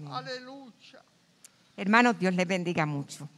Aleluya. Hermanos, Dios les bendiga mucho.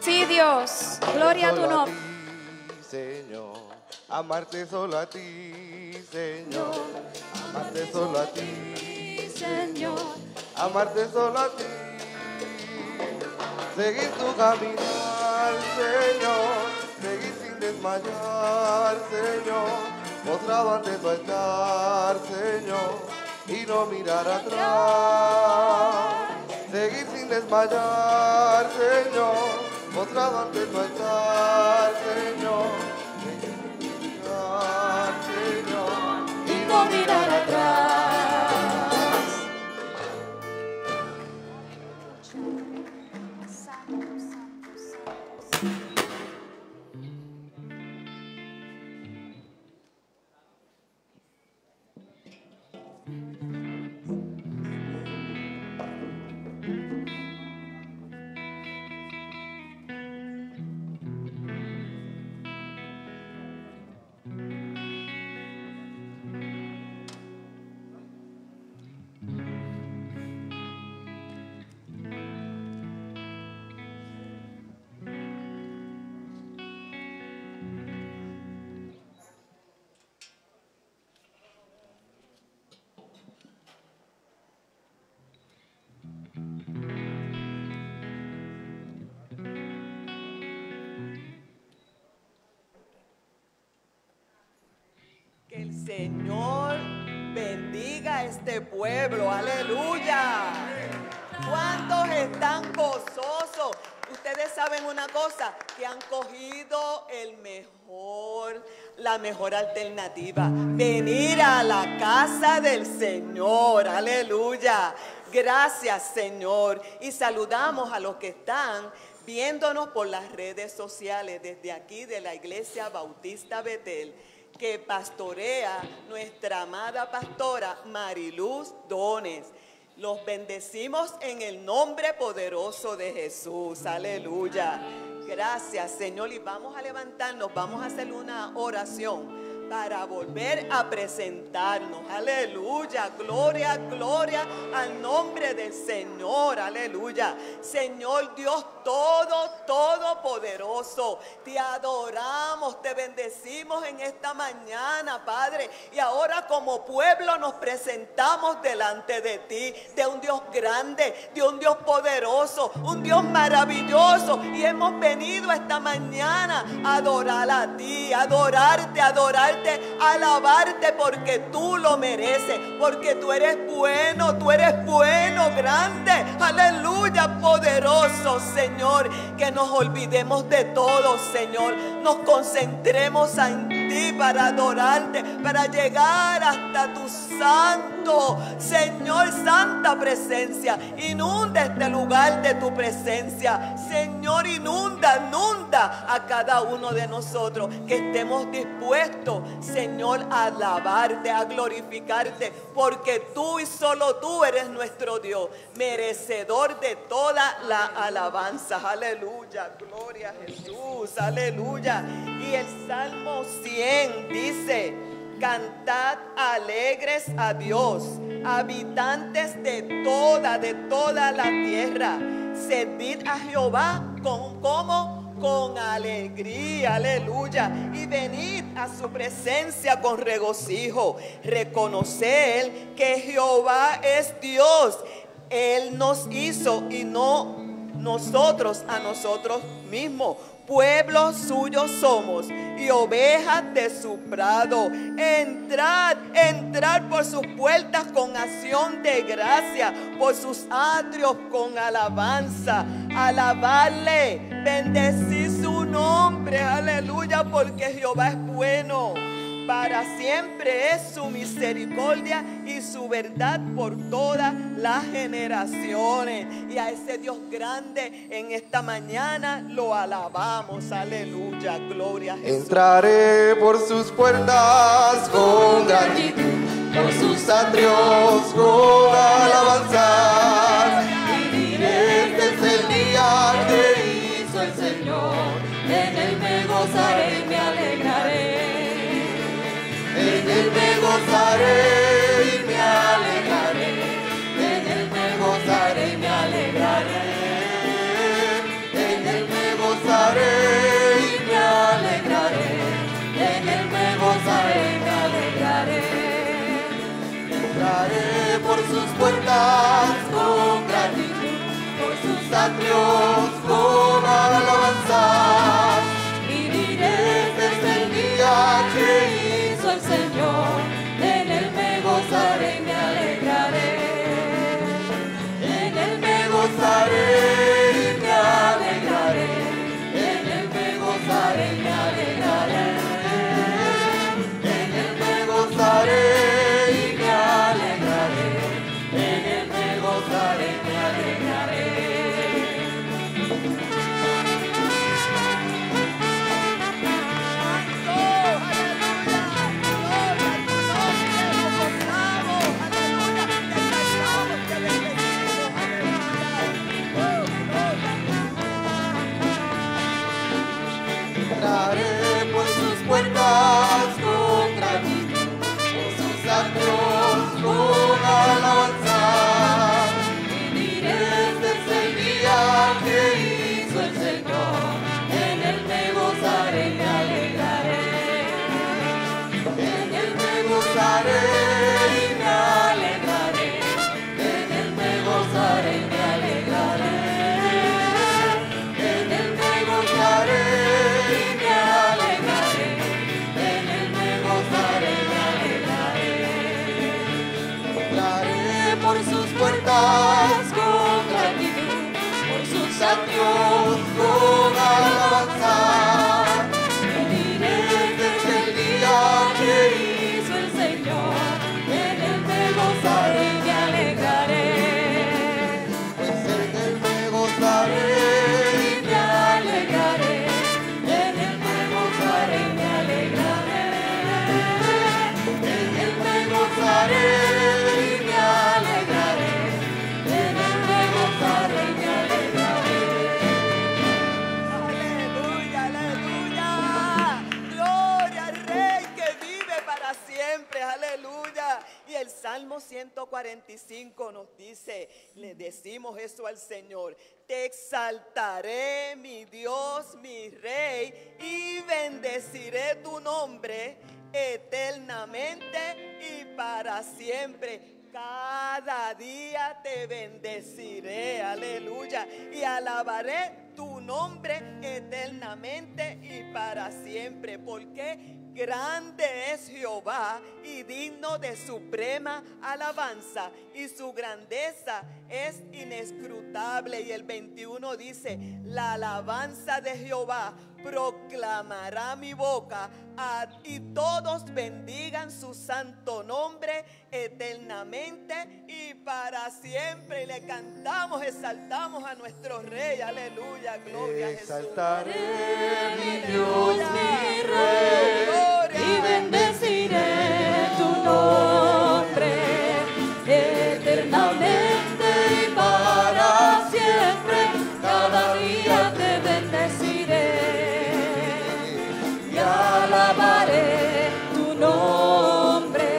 Sí, Dios. Gloria a tu nombre. Señor, amarte solo a ti, Señor. Amarte solo a ti, Señor. Amarte solo a ti. Seguir tu caminar, Señor. Seguir sin desmayar, Señor. Postrado ante tu altar, Señor. Y no mirar atrás. Seguir sin desmayar, Señor. Postrado ante tu altar, Señor. Seguir sin desmayar, Señor. Y no mirar atrás. Que el Señor bendiga a este pueblo, aleluya. ¿Cuántos están gozosos? Ustedes saben una cosa, que han cogido la mejor alternativa, venir a la casa del Señor, aleluya. Gracias, Señor. Y saludamos a los que están viéndonos por las redes sociales desde aquí de la Iglesia Bautista Betel, que pastorea nuestra amada pastora Mariluz Dones. Los bendecimos en el nombre poderoso de Jesús. Aleluya. Gracias, Señor. Y vamos a levantarnos, vamos a hacer una oración para volver a presentarnos. Aleluya. Gloria, gloria al nombre del Señor. Aleluya. Señor Dios todopoderoso, te adoramos, te bendecimos en esta mañana, Padre. Y ahora como pueblo nos presentamos delante de ti, de un Dios grande, de un Dios poderoso, un Dios maravilloso. Y hemos venido esta mañana a adorar a ti, adorarte, alabarte, porque tú lo mereces, porque tú eres bueno, grande, aleluya, poderoso, Señor. Que nos olvidemos de todo, Señor, nos concentremos en ti para adorarte, para llegar hasta tu santo, Señor, santa presencia. Inunda este lugar de tu presencia, Señor, inunda a cada uno de nosotros, que estemos dispuestos, Señor, a alabarte, a glorificarte, porque tú y solo tú eres nuestro Dios, merecedor de toda la alabanza. Aleluya, gloria a Jesús, aleluya. Y el Salmo 100 dice: cantad alegres a Dios, habitantes de toda la tierra. Servid a Jehová con alegría, aleluya. Y venid a su presencia con regocijo. Reconocer que Jehová es Dios. Él nos hizo y no nosotros a nosotros mismos. Pueblo suyo somos y ovejas de su prado. Entrar por sus puertas con acción de gracia, por sus atrios con alabanza. Alabarle, bendecir su nombre, aleluya, porque Jehová es bueno. Para siempre es su misericordia y su verdad por todas las generaciones. Y a ese Dios grande en esta mañana lo alabamos. Aleluya, gloria a Jesús. Entraré por sus puertas con gratitud, por sus atrios con alabanza. Y diré: este es el día que hizo el Señor, en él me gozaré y me alegraré. En él me gozaré y me alegraré. En él me gozaré y me alegraré. En él me gozaré. puertas con gratitud, por sus atrios con alabanzas. Y diré, este es el día que hizo el Señor, en él me gozaré y me alegraré. En él me gozaré y me alegraré. En él me gozaré y me alegraré. En él me gozaré y me alegraré. En él me gozaré y me alegraré. Entraré por sus puertas con gratitud, por sus atrios con alabanza. Y diré, Este es el día que hizo el Señor, en él me gozaré y me alegraré. en él me gozaré y me Alegraré, en él me gozaré y me alegraré. en él me gozaré y me Alegraré, en él me gozaré y me alegraré. entraré Por sus puertas con gratitud, por sus atrios con alabanza. y diré, Este es el día que hizo el Señor, en él me gozaré y me alegraré. pues en él me gozaré y Me alegraré, en él me gozaré y me alegraré. en él me gozaré Y me alegraré, en él me gozaré y me alegraré. Aleluya, aleluya. Gloria al Rey que vive para siempre. Aleluya. Y el Salmo 145 nos dice, le decimos eso al Señor: te exaltaré, mi Dios, mi Rey, y bendeciré tu nombre eternamente y para siempre. Cada día te bendeciré, aleluya, y alabaré tu nombre eternamente y para siempre, porque grande es Jehová y digno de suprema alabanza, y su grandeza es inescrutable. Y el 21 dice: la alabanza de Jehová proclamará mi boca, y todos bendigan su santo nombre eternamente y para siempre. Y le cantamos, exaltamos a nuestro Rey, aleluya, gloria a Jesús. exaltaré, mi Dios, Dios, mi Rey, Gloria. y bendeciré tu nombre eternamente y para siempre. Cada día te bendeciré y alabaré tu nombre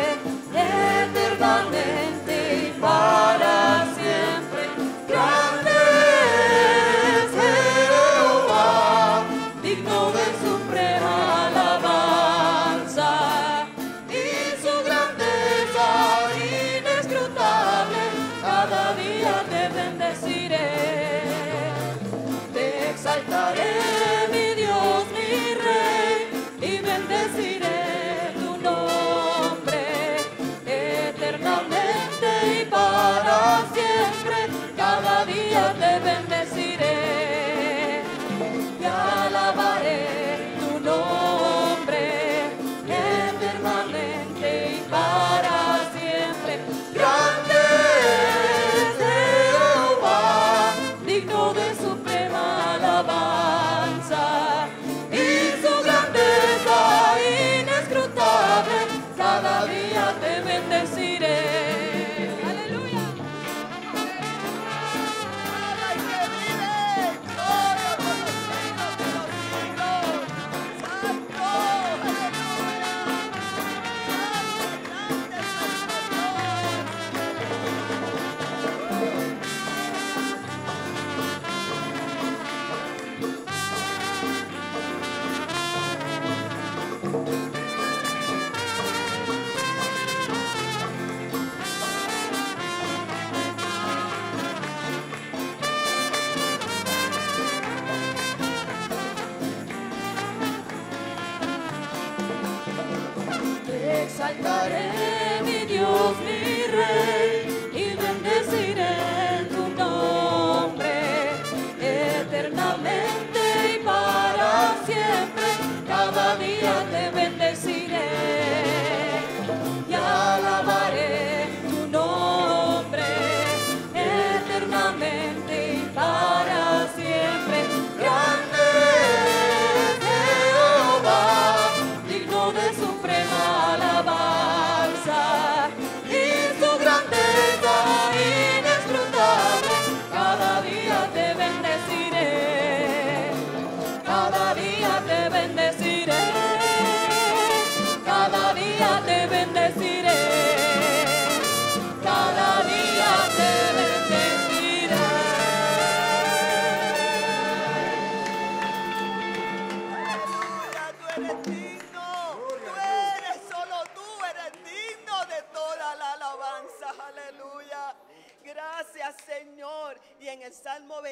eternamente y para siempre. Grande es Jehová, digno de suprema alabanza, y su grandeza inescrutable. Cada día te bendeciré, te exaltaré, mi Dios, mi Rey, y bendeciré tu nombre eternamente y para siempre. Cada día te bendeciré y alabaré tu nombre eternamente y para siempre. Grande es Jehová, digno de suprema alabanza.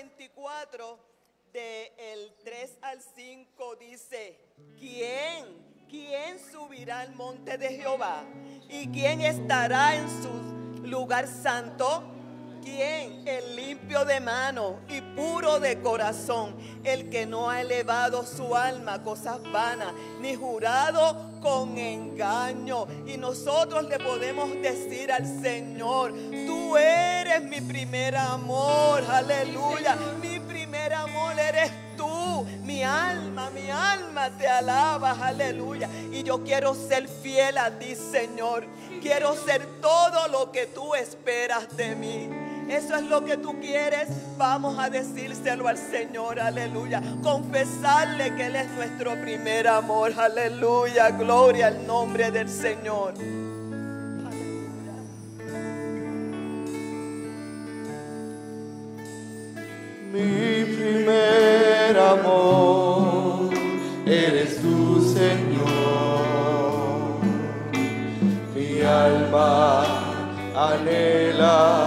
24, del 3 al 5 dice: ¿Quién subirá al monte de Jehová? ¿Y quién estará en su lugar santo? ¿Quién? El limpio de mano y puro de corazón, el que no ha elevado su alma a cosas vanas, ni jurado con engaño. Y nosotros le podemos decir al Señor: tú eres mi primer amor, aleluya. Mi primer amor eres tú, mi alma te alaba, aleluya. Y yo quiero ser fiel a ti, Señor. Quiero ser todo lo que tú esperas de mí. Eso es lo que tú quieres. Vamos a decírselo al Señor, aleluya. Confesarle que Él es nuestro primer amor, aleluya. Gloria al nombre del Señor. Mi primer amor eres tú, Señor. Mi alma anhela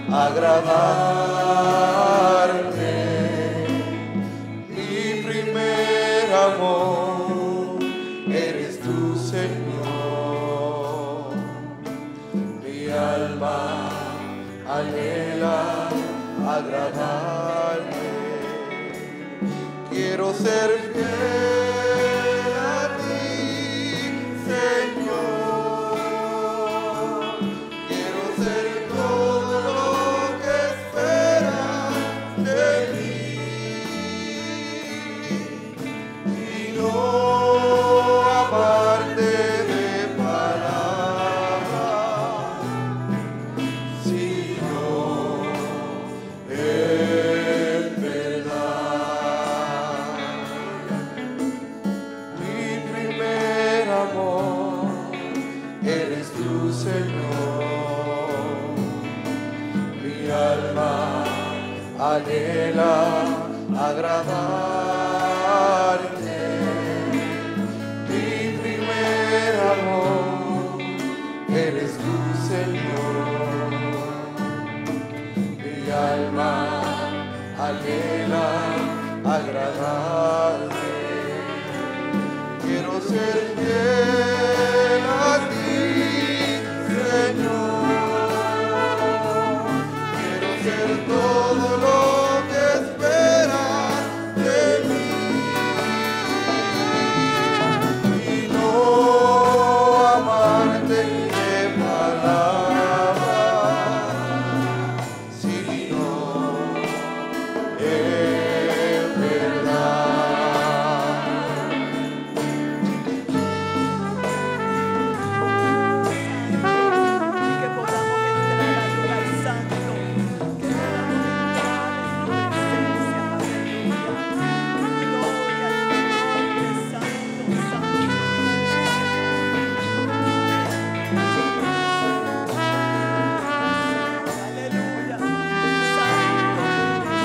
agradarte. Mi primer amor eres tú, Señor. Mi alma anhela agradarte. Quiero ser fiel a ti, Señor. Quiero ser todo lo que esperas de mí y no amarte de palabras, sino en verdad. Mi primer amor eres tú, Señor. Mi alma anhela agradarte. Mi primer amor eres tú, Señor. Mi alma anhela agradarte. Quiero ser fiel a ti, Señor. Quiero ser todo lo que esperas de mí y no amarte de palabras, sino en verdad. Que podamos entrar al lugar santo, que podamos entrar en tu presencia, aleluya. Gloria al nombre santo, santo. Aleluya. Santo y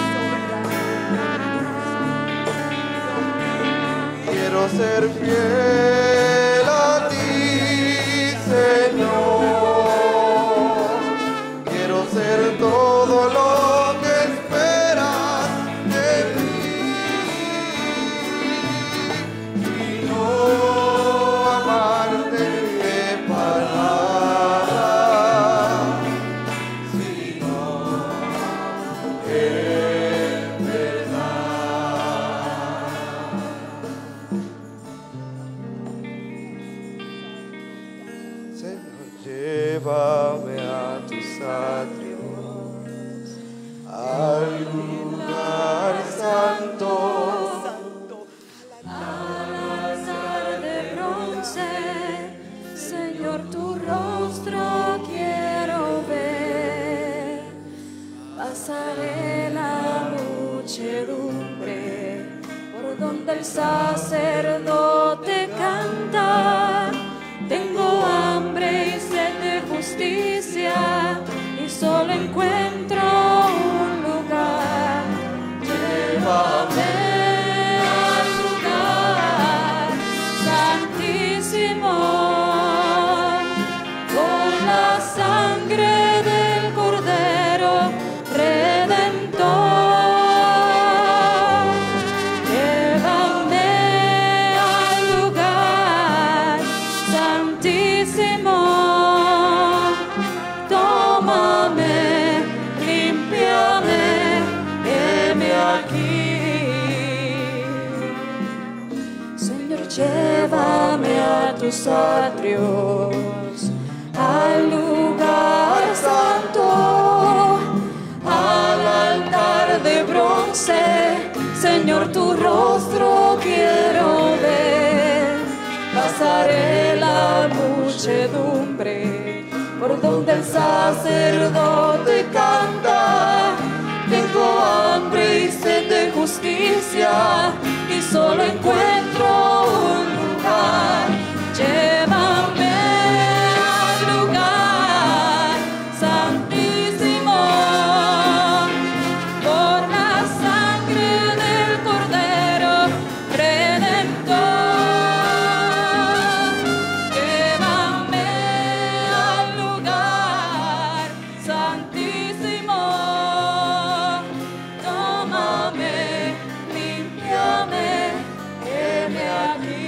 soberano. Quiero ser fiel a ti, Señor. Quiero ser todo lo que esperas de mí y no amarte de palabras, sino en verdad. Señor, llévame a tus atrios, al lugar santo. Al altar de bronce, Señor, tu rostro quiero ver. Pasaré la muchedumbre por donde el sacerdote canta. Tengo hambre y sed de justicia y solo encuentro un lugar. Llévame al lugar santísimo, con la sangre del Cordero Redentor. tus atrios, al lugar santo, al altar de bronce. Señor, tu rostro quiero ver. Pasaré la muchedumbre por donde el sacerdote canta. Tengo hambre y sed de justicia y solo encuentro un lugar. Llévame al lugar santísimo por la sangre del Cordero Redentor. Llévame al lugar santísimo. Tómame, límpiame, heme aquí.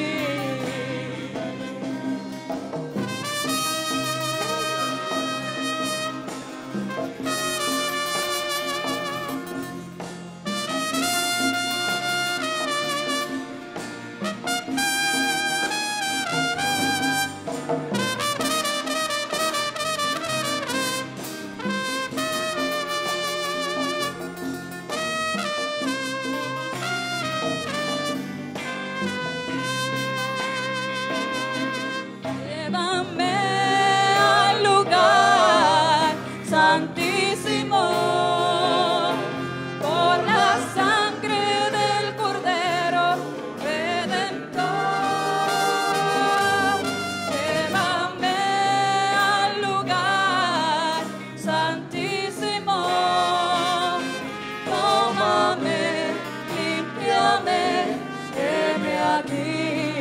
Llévame al lugar santísimo por la sangre del Cordero Redentor. Llévame al lugar santísimo. Tómame, límpiame, heme aquí.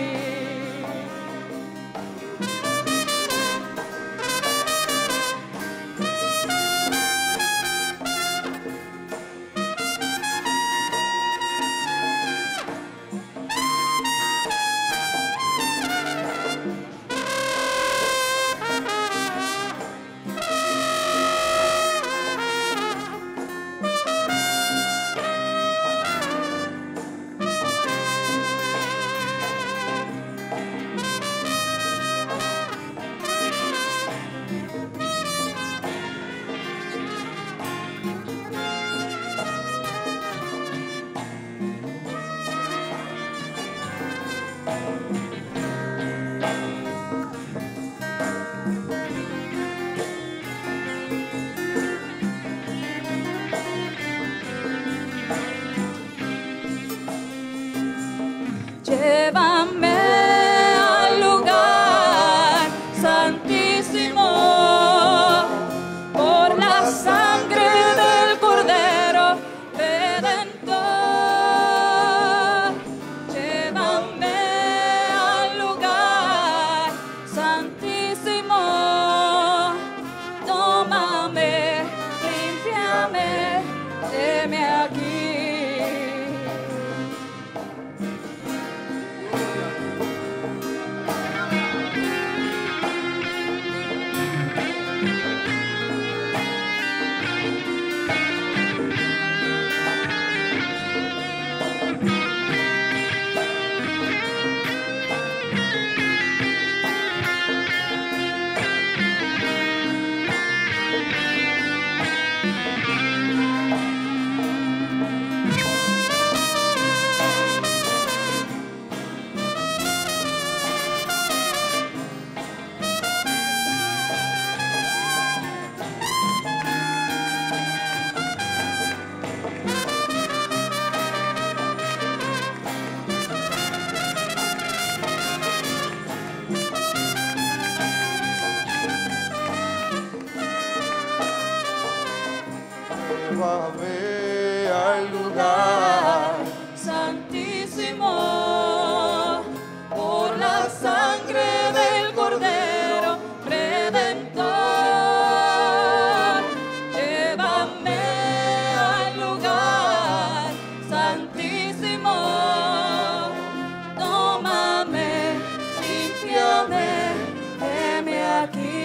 Llévame al lugar santísimo por la sangre del Cordero Redentor. Llévame al lugar santísimo. Tómame, límpiame, heme aquí. Llévame al lugar Santísimo, por la sangre del Cordero Redentor. Llévame al lugar santísimo. Tómame, límpiame, heme aquí.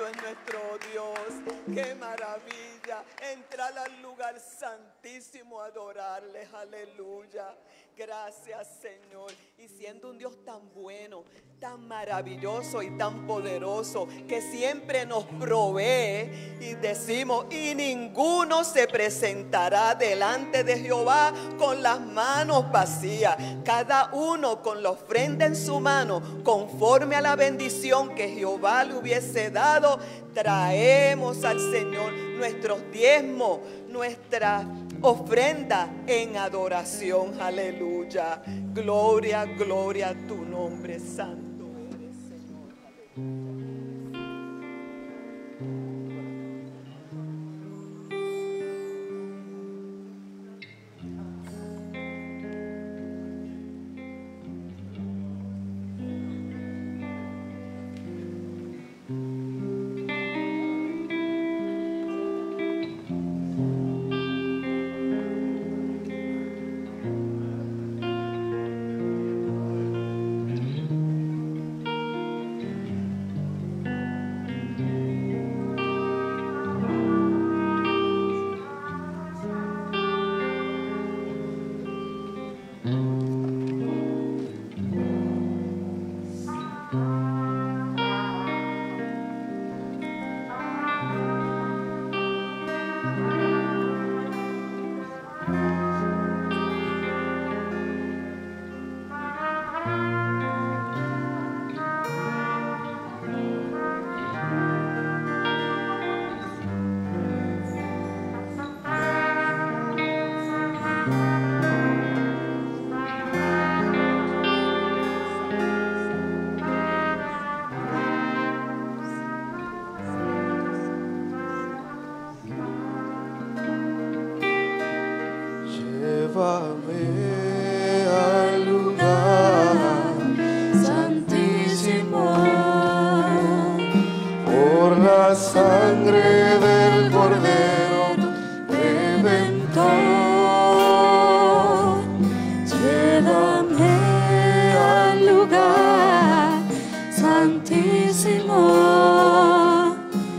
es nuestro Dios. Qué maravilla entrar al lugar santísimo a adorarles. Aleluya. Gracias, Señor. Y siendo un Dios tan bueno, tan maravilloso y tan poderoso, que siempre nos provee, y decimos, y ninguno se presentará delante de Jehová con las manos vacías. Cada uno con la ofrenda en su mano, conforme a la bendición que Jehová le hubiese dado, traemos al Señor nuestros diezmos, nuestra ofrenda en adoración. Aleluya. Gloria, gloria a tu nombre, santo eres, Señor. Llévame al lugar santísimo por la sangre del Cordero Redentor. Llévame al lugar santísimo,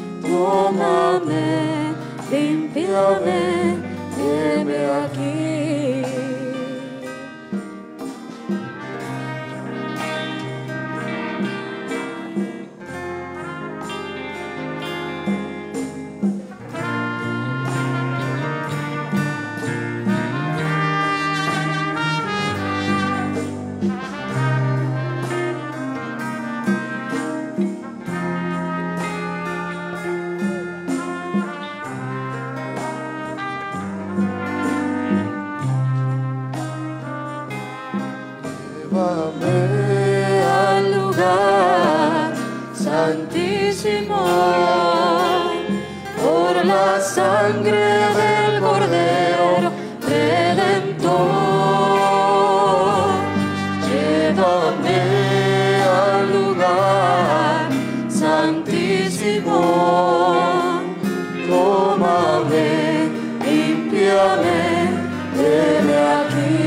tómame, límpiame, heme aquí. Llévame Al lugar santísimo, por la sangre del Cordero Redentor. Llévame al lugar santísimo, tómame, límpiame, heme aquí.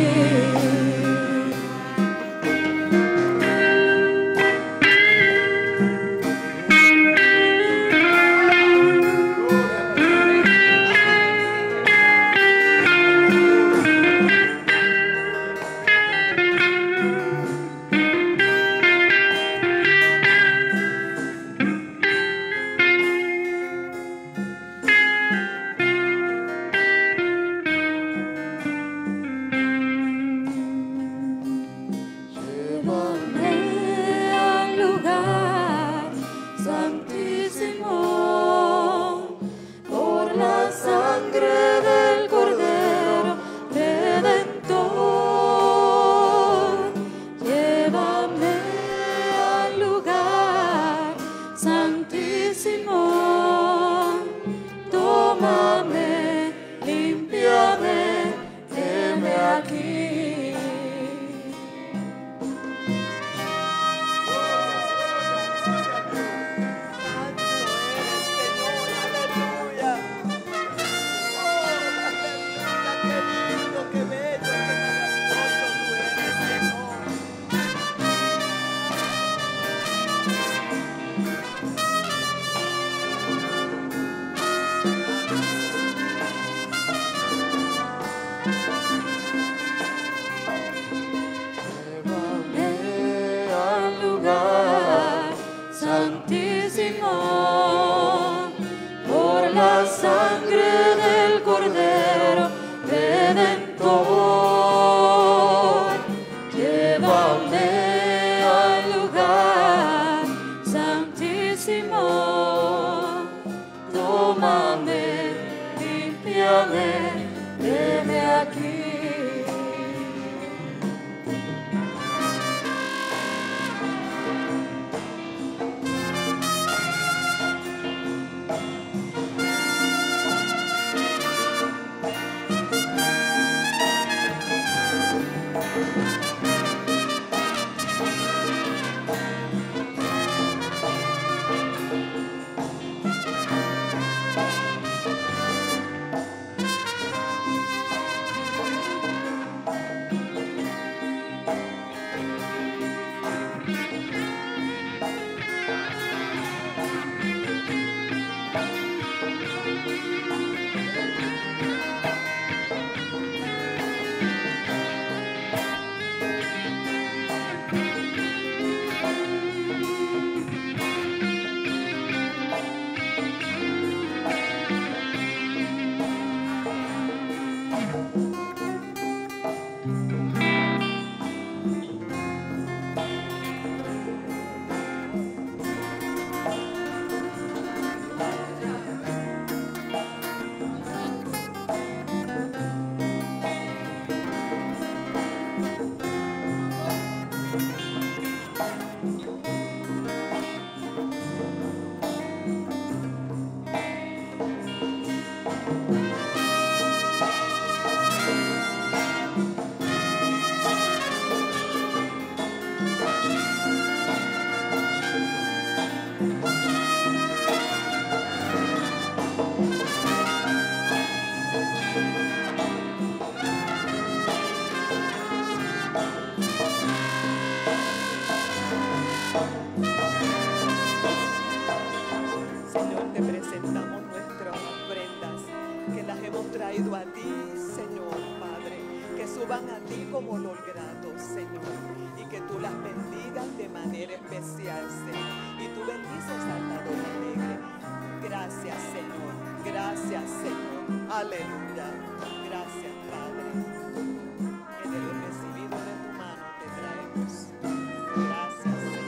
Al lugar santísimo, por la sangre del Cordero Redentor. Llévame al lugar santísimo, tómame, límpiame, heme aquí. tómame, límpiame, heme aquí. Señor, te presentamos nuestras ofrendas que las hemos traído a ti, Señor Padre, que suban a ti como olor grato, Señor, y que tú las bendigas de manera especial, Señor, y tú bendices al dador alegre. Gracias, Señor, gracias, Señor, aleluya, gracias, Padre, que de lo recibido de tu mano te traemos. Gracias, Señor.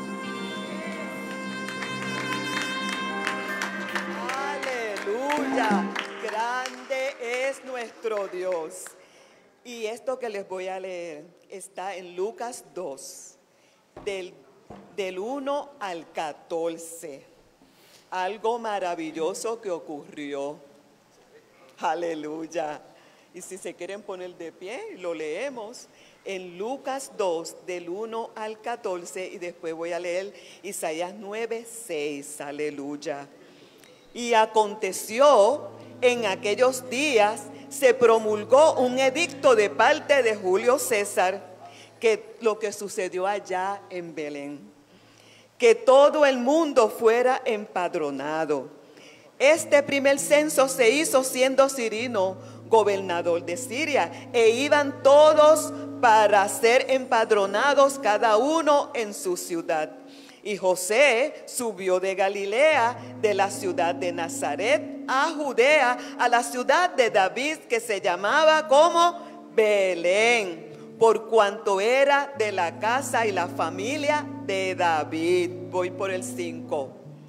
Aleluya, grande es nuestro Dios. Y esto que les voy a leer está en Lucas 2, del 1 al 14. Algo maravilloso que ocurrió. Aleluya. Y si se quieren poner de pie, lo leemos en Lucas 2, del 1 al 14. Y después voy a leer Isaías 9, 6. Aleluya. Y aconteció en aquellos días, se promulgó un edicto de parte de Julio César, que lo que sucedió allá en Belén, que todo el mundo fuera empadronado. Este primer censo se hizo siendo Cirino gobernador de Siria, e iban todos para ser empadronados, cada uno en su ciudad. Y José subió de Galilea, de la ciudad de Nazaret, a Judea, a la ciudad de David, que se llamaba como Belén, por cuanto era de la casa y la familia de David. Voy por el 5.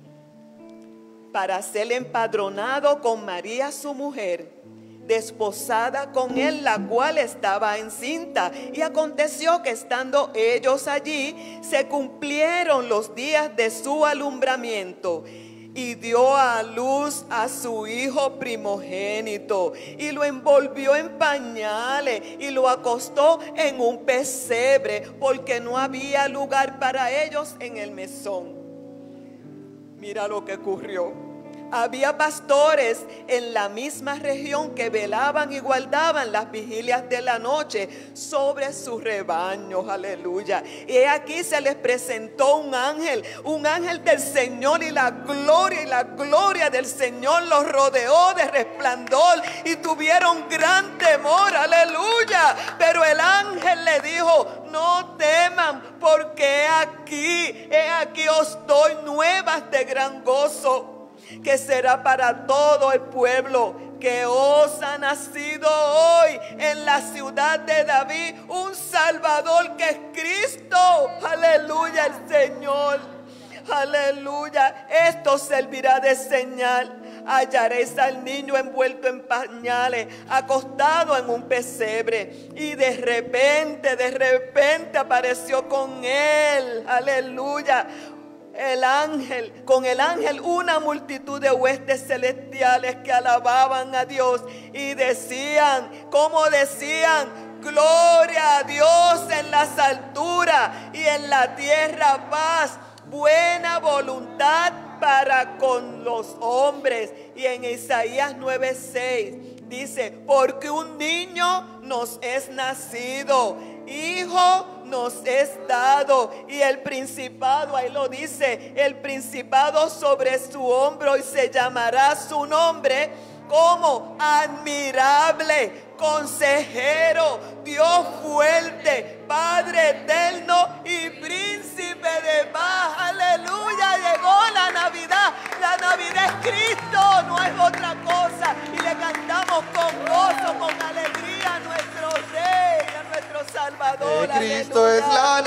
Para ser empadronado con María su mujer, desposada con él, la cual estaba encinta. Y aconteció que estando ellos allí, se cumplieron los días de su alumbramiento, y dio a luz a su hijo primogénito, y lo envolvió en pañales, y lo acostó en un pesebre, porque no había lugar para ellos en el mesón. Mira lo que ocurrió. Había pastores en la misma región que velaban y guardaban las vigilias de la noche sobre sus rebaños. Aleluya. Y aquí se les presentó un ángel del Señor, y la gloria del Señor los rodeó de resplandor, y tuvieron gran temor. Aleluya. Pero el ángel le dijo: no teman, porque he aquí os doy nuevas de gran gozo, que será para todo el pueblo, que os ha nacido hoy en la ciudad de David un Salvador, que es Cristo. Aleluya, el Señor. Aleluya. Esto servirá de señal. Hallaréis al niño envuelto en pañales, acostado en un pesebre. Y de repente apareció con él. Aleluya. Con el ángel, una multitud de huestes celestiales que alababan a Dios y decían, como decían: gloria a Dios en las alturas y en la tierra paz, buena voluntad para con los hombres. Y en Isaías 9:6 dice: porque un niño nos es nacido, hijo nos es dado, y el principado, ahí lo dice, el principado sobre su hombro, y se llamará su nombre como admirable, consejero, Dios fuerte, Padre eterno y príncipe de paz. Aleluya, llegó la Navidad. La Navidad es Cristo, no es otra cosa. Y le cantamos con gozo, con alegría a nuestro Rey, a nuestro Salvador. Cristo es la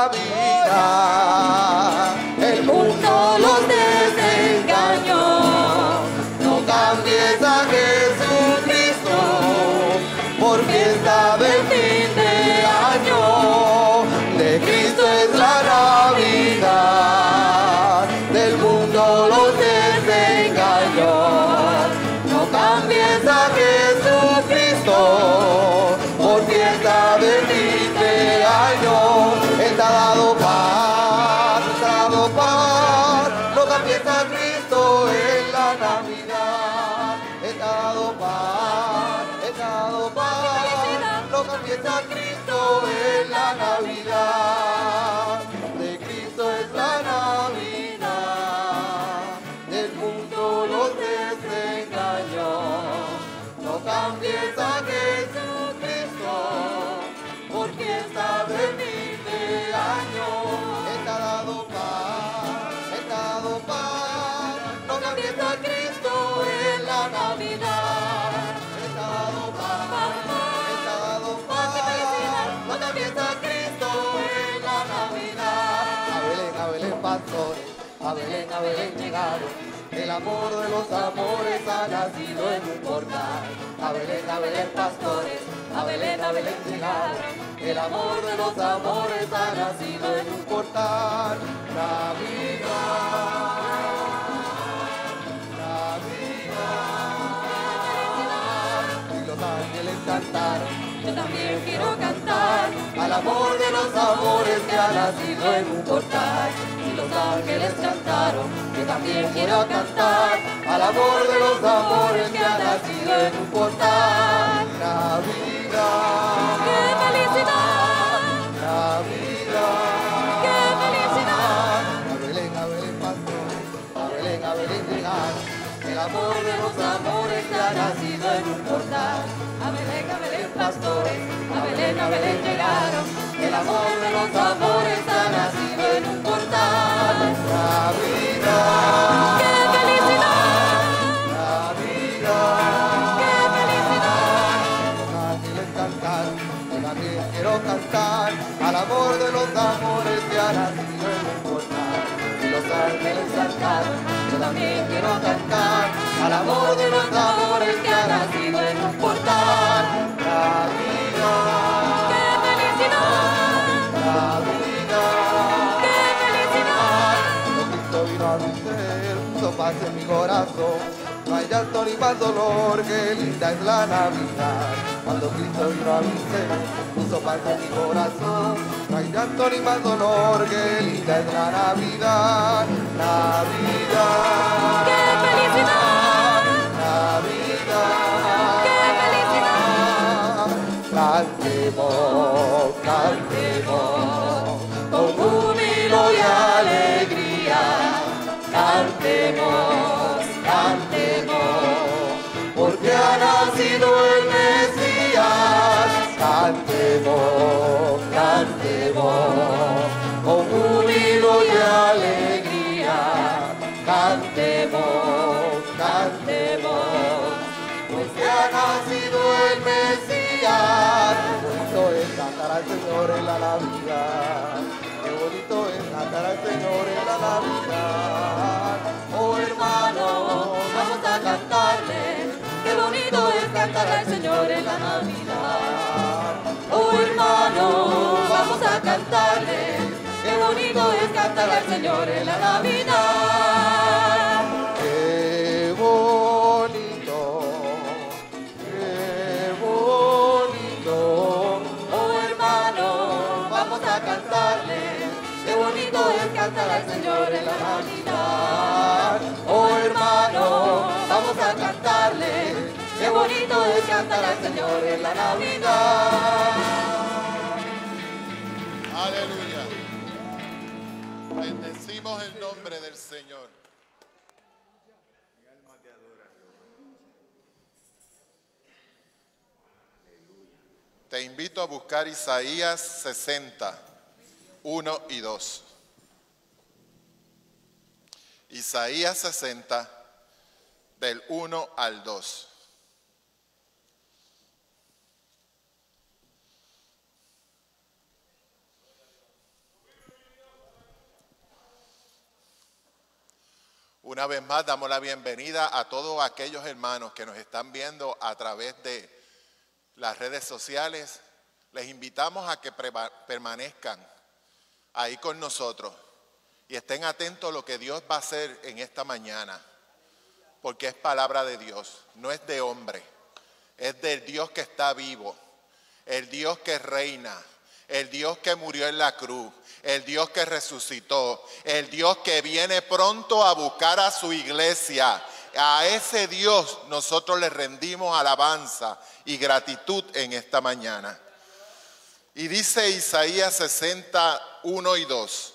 Navidad. El mundo los desengañó. No cambies a Jesucristo por fiesta del fin de año. De Cristo es la Navidad. Del mundo los desengañó. No cambies a Jesucristo por fiesta del fin de año. Él te ha dado paz, te ha dado paz. No cambies a Cristo en la Navidad. Él te ha dado paz, él te ha dado paz. No cambies a Cristo en la Navidad. De Cristo es la Navidad. Del mundo los desengañó. No cambies a Jesucristo por fiesta de fin de año. Él te ha dado paz, él te ha dado paz. No cambies a Cristo en la Navidad. Él te ha dado paz, él te ha dado paz. No cambies a Cristo en la Navidad. A Belén, pastores, a Belén llegaron. El amor de los amores ha nacido en un portal. A Belén, pastores, a Belén llegaron. El amor de los amores ha nacido en un portal. Navidad, Navidad. Y los ángeles cantaron. Yo también quiero cantar Al amor de los amores que ha nacido en un portal. y los ángeles cantaron. Yo también quiero cantar al amor de los amores que ha nacido en un portal. Navidad, ¡Qué felicidad! Navidad, ¡Qué felicidad! A Belén, pastores, a Belén llegar. El amor de los amores que ha nacido en un portal. A Belén, pastores, a Belén llegaron. El amor de los amores que ha nacido en un portal. Navidad, ¡Qué felicidad! Navidad. ¡Qué felicidad! Los ángeles cantar, yo también quiero cantar al amor de los amores que ha nacido en un portal. Y los ángeles cantar, yo también quiero cantar al amor de los amores que ha nacido en un portal. Navidad, ¡Qué felicidad! Navidad. ¡Qué felicidad! Cuando Cristo vino a mi ser, puso paz en mi corazón. No hay llanto ni más dolor, que linda es la Navidad. Cuando Cristo vino a mi ser, puso paz en mi corazón. No hay llanto ni más dolor, que linda es la Navidad. Navidad, ¡Qué felicidad! Navidad, ¡Qué felicidad! Cantemos, cantemos, con júbilo y alegría. Cantemos, cantemos, porque ha nacido el Mesías. Cantemos, cantemos, con júbilo y alegría. Cantemos, cantarle. Qué bonito es cantar al Señor en la Navidad. Qué bonito, qué bonito. Oh hermano, vamos a cantarle. Qué bonito es cantar al Señor en la Navidad. Oh hermano, vamos a cantarle. Qué bonito es cantar al Señor en la Navidad. Aleluya. Bendecimos el nombre del Señor. Te invito a buscar Isaías 60, 1 y 2. Isaías 60, del 1 al 2. Una vez más damos la bienvenida a todos aquellos hermanos que nos están viendo a través de las redes sociales. Les invitamos a que permanezcan ahí con nosotros y estén atentos a lo que Dios va a hacer en esta mañana, porque es palabra de Dios, no es de hombre, es del Dios que está vivo, el Dios que reina, el Dios que murió en la cruz, el Dios que resucitó, el Dios que viene pronto a buscar a su iglesia. A ese Dios nosotros le rendimos alabanza y gratitud en esta mañana. Y dice Isaías 60, 1 y 2.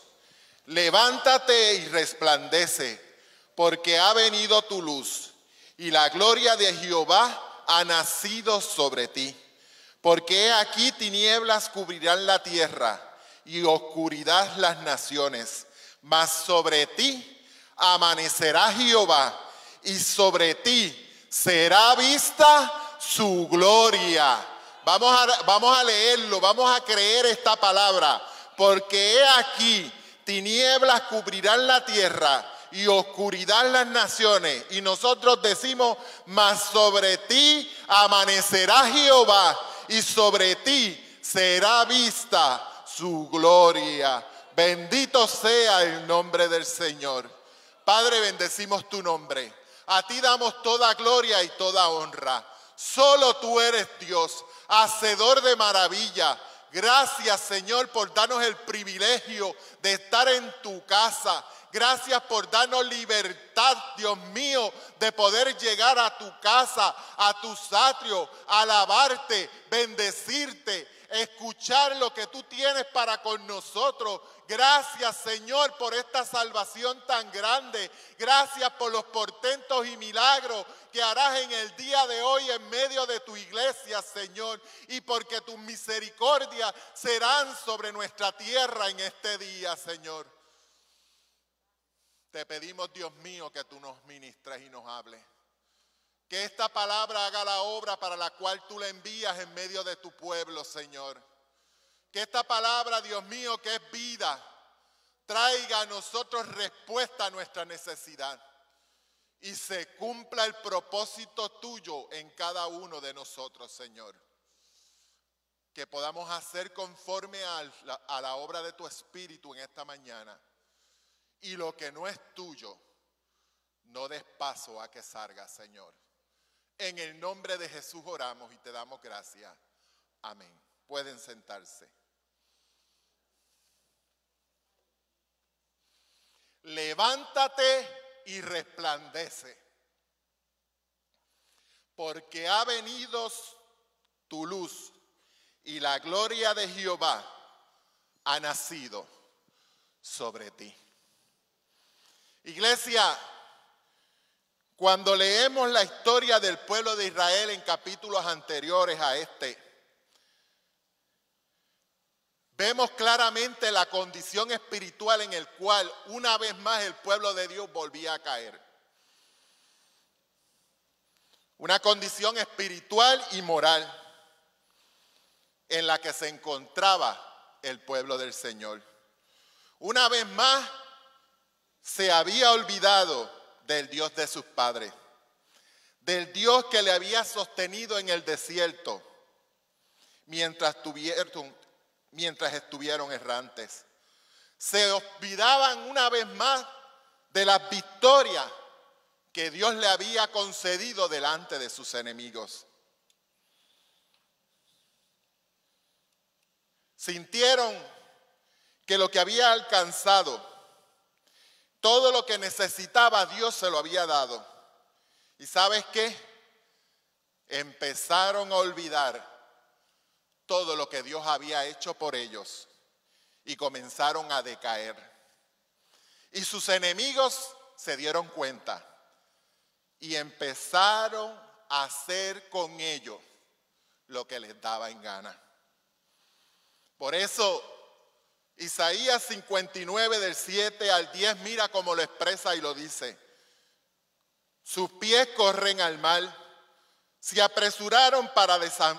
Levántate y resplandece, porque ha venido tu luz, y la gloria de Jehová ha nacido sobre ti. Porque he aquí tinieblas cubrirán la tierra, y oscuridad las naciones. Mas sobre ti amanecerá Jehová, y sobre ti será vista su gloria. Vamos a leerlo, vamos a creer esta palabra. Porque he aquí tinieblas cubrirán la tierra y oscuridad las naciones. Y nosotros decimos, mas sobre ti amanecerá Jehová, y sobre ti será vista su gloria. Bendito sea el nombre del Señor. Padre, bendecimos tu nombre. A ti damos toda gloria y toda honra. Solo tú eres Dios, hacedor de maravilla. Gracias, Señor, por darnos el privilegio de estar en tu casa. Gracias por darnos libertad, Dios mío, de poder llegar a tu casa, a tus atrios, alabarte, bendecirte, escuchar lo que tú tienes para con nosotros. Gracias, Señor, por esta salvación tan grande. Gracias por los portentos y milagros que harás en el día de hoy en medio de tu iglesia, Señor. Y porque tus misericordias serán sobre nuestra tierra en este día, Señor. Te pedimos, Dios mío, que tú nos ministres y nos hables. Que esta palabra haga la obra para la cual tú la envías en medio de tu pueblo, Señor. Que esta palabra, Dios mío, que es vida, traiga a nosotros respuesta a nuestra necesidad. Y se cumpla el propósito tuyo en cada uno de nosotros, Señor. Que podamos hacer conforme a la obra de tu Espíritu en esta mañana. Y lo que no es tuyo, no des paso a que salga, Señor. En el nombre de Jesús oramos y te damos gracias. Amén. Pueden sentarse. Levántate y resplandece, porque ha venido tu luz y la gloria de Jehová ha nacido sobre ti. Iglesia, cuando leemos la historia del pueblo de Israel en capítulos anteriores a este, vemos claramente la condición espiritual en el cual una vez más el pueblo de Dios volvía a caer. Una condición espiritual y moral en la que se encontraba el pueblo del Señor. Una vez más se había olvidado del Dios de sus padres, del Dios que le había sostenido en el desierto mientras mientras estuvieron errantes. Se olvidaban una vez más de las victorias que Dios le había concedido delante de sus enemigos. Sintieron que lo que había alcanzado, todo lo que necesitaba, Dios se lo había dado. ¿Y sabes qué? Empezaron a olvidar todo lo que Dios había hecho por ellos y comenzaron a decaer. Y sus enemigos se dieron cuenta y empezaron a hacer con ellos lo que les daba en gana. Por eso, Isaías 59 del 7 al 10, mira cómo lo expresa y lo dice. Sus pies corren al mal, se apresuraron para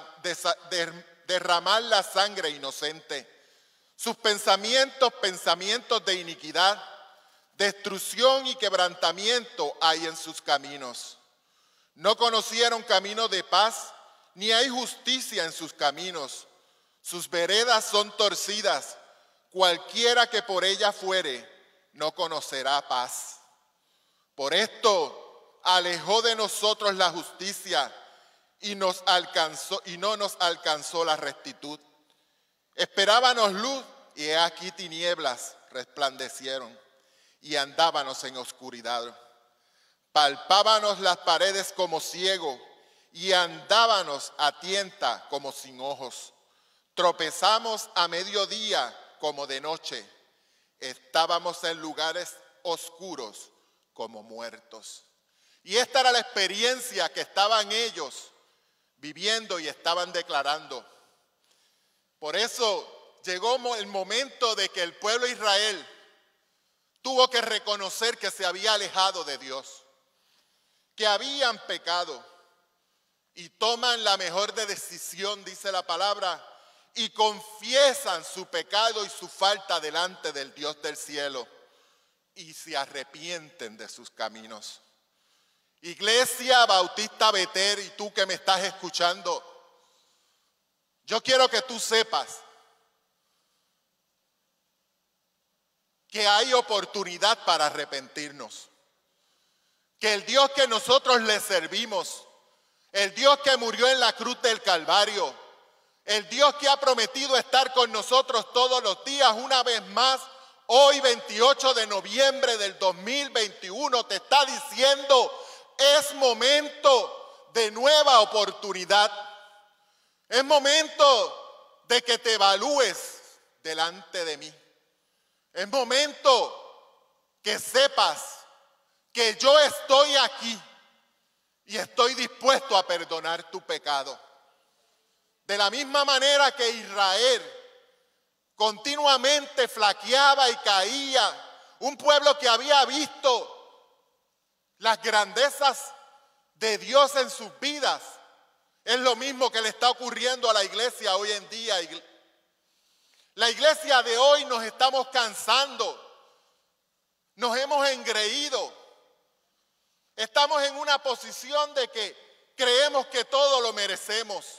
derramar la sangre inocente. Sus pensamientos, pensamientos de iniquidad, destrucción y quebrantamiento hay en sus caminos. No conocieron camino de paz, ni hay justicia en sus caminos. Sus veredas son torcidas, cualquiera que por ella fuere no conocerá paz. Por esto alejó de nosotros la justicia y no nos alcanzó la rectitud. Esperábamos luz y he aquí tinieblas resplandecieron y andábamos en oscuridad. Palpábamos las paredes como ciego y andábamos a tienta como sin ojos. Tropezamos a mediodía como de noche. Estábamos en lugares oscuros como muertos. Y esta era la experiencia que estaban ellos viviendo y estaban declarando. Por eso llegó el momento de que el pueblo de Israel tuvo que reconocer que se había alejado de Dios, que habían pecado y toman la mejor decisión, dice la palabra, y confiesan su pecado y su falta delante del Dios del cielo y se arrepienten de sus caminos. Iglesia Bautista Betel, y tú que me estás escuchando, yo quiero que tú sepas que hay oportunidad para arrepentirnos, que el Dios que nosotros le servimos, el Dios que murió en la cruz del Calvario, el Dios que ha prometido estar con nosotros todos los días, una vez más, hoy 28 de noviembre del 2021, te está diciendo, es momento de nueva oportunidad. Es momento de que te evalúes delante de mí. Es momento que sepas que yo estoy aquí y estoy dispuesto a perdonar tu pecado. De la misma manera que Israel continuamente flaqueaba y caía, un pueblo que había visto las grandezas de Dios en sus vidas, es lo mismo que le está ocurriendo a la iglesia hoy en día. La iglesia de hoy nos estamos cansando, nos hemos engreído, estamos en una posición de que creemos que todo lo merecemos.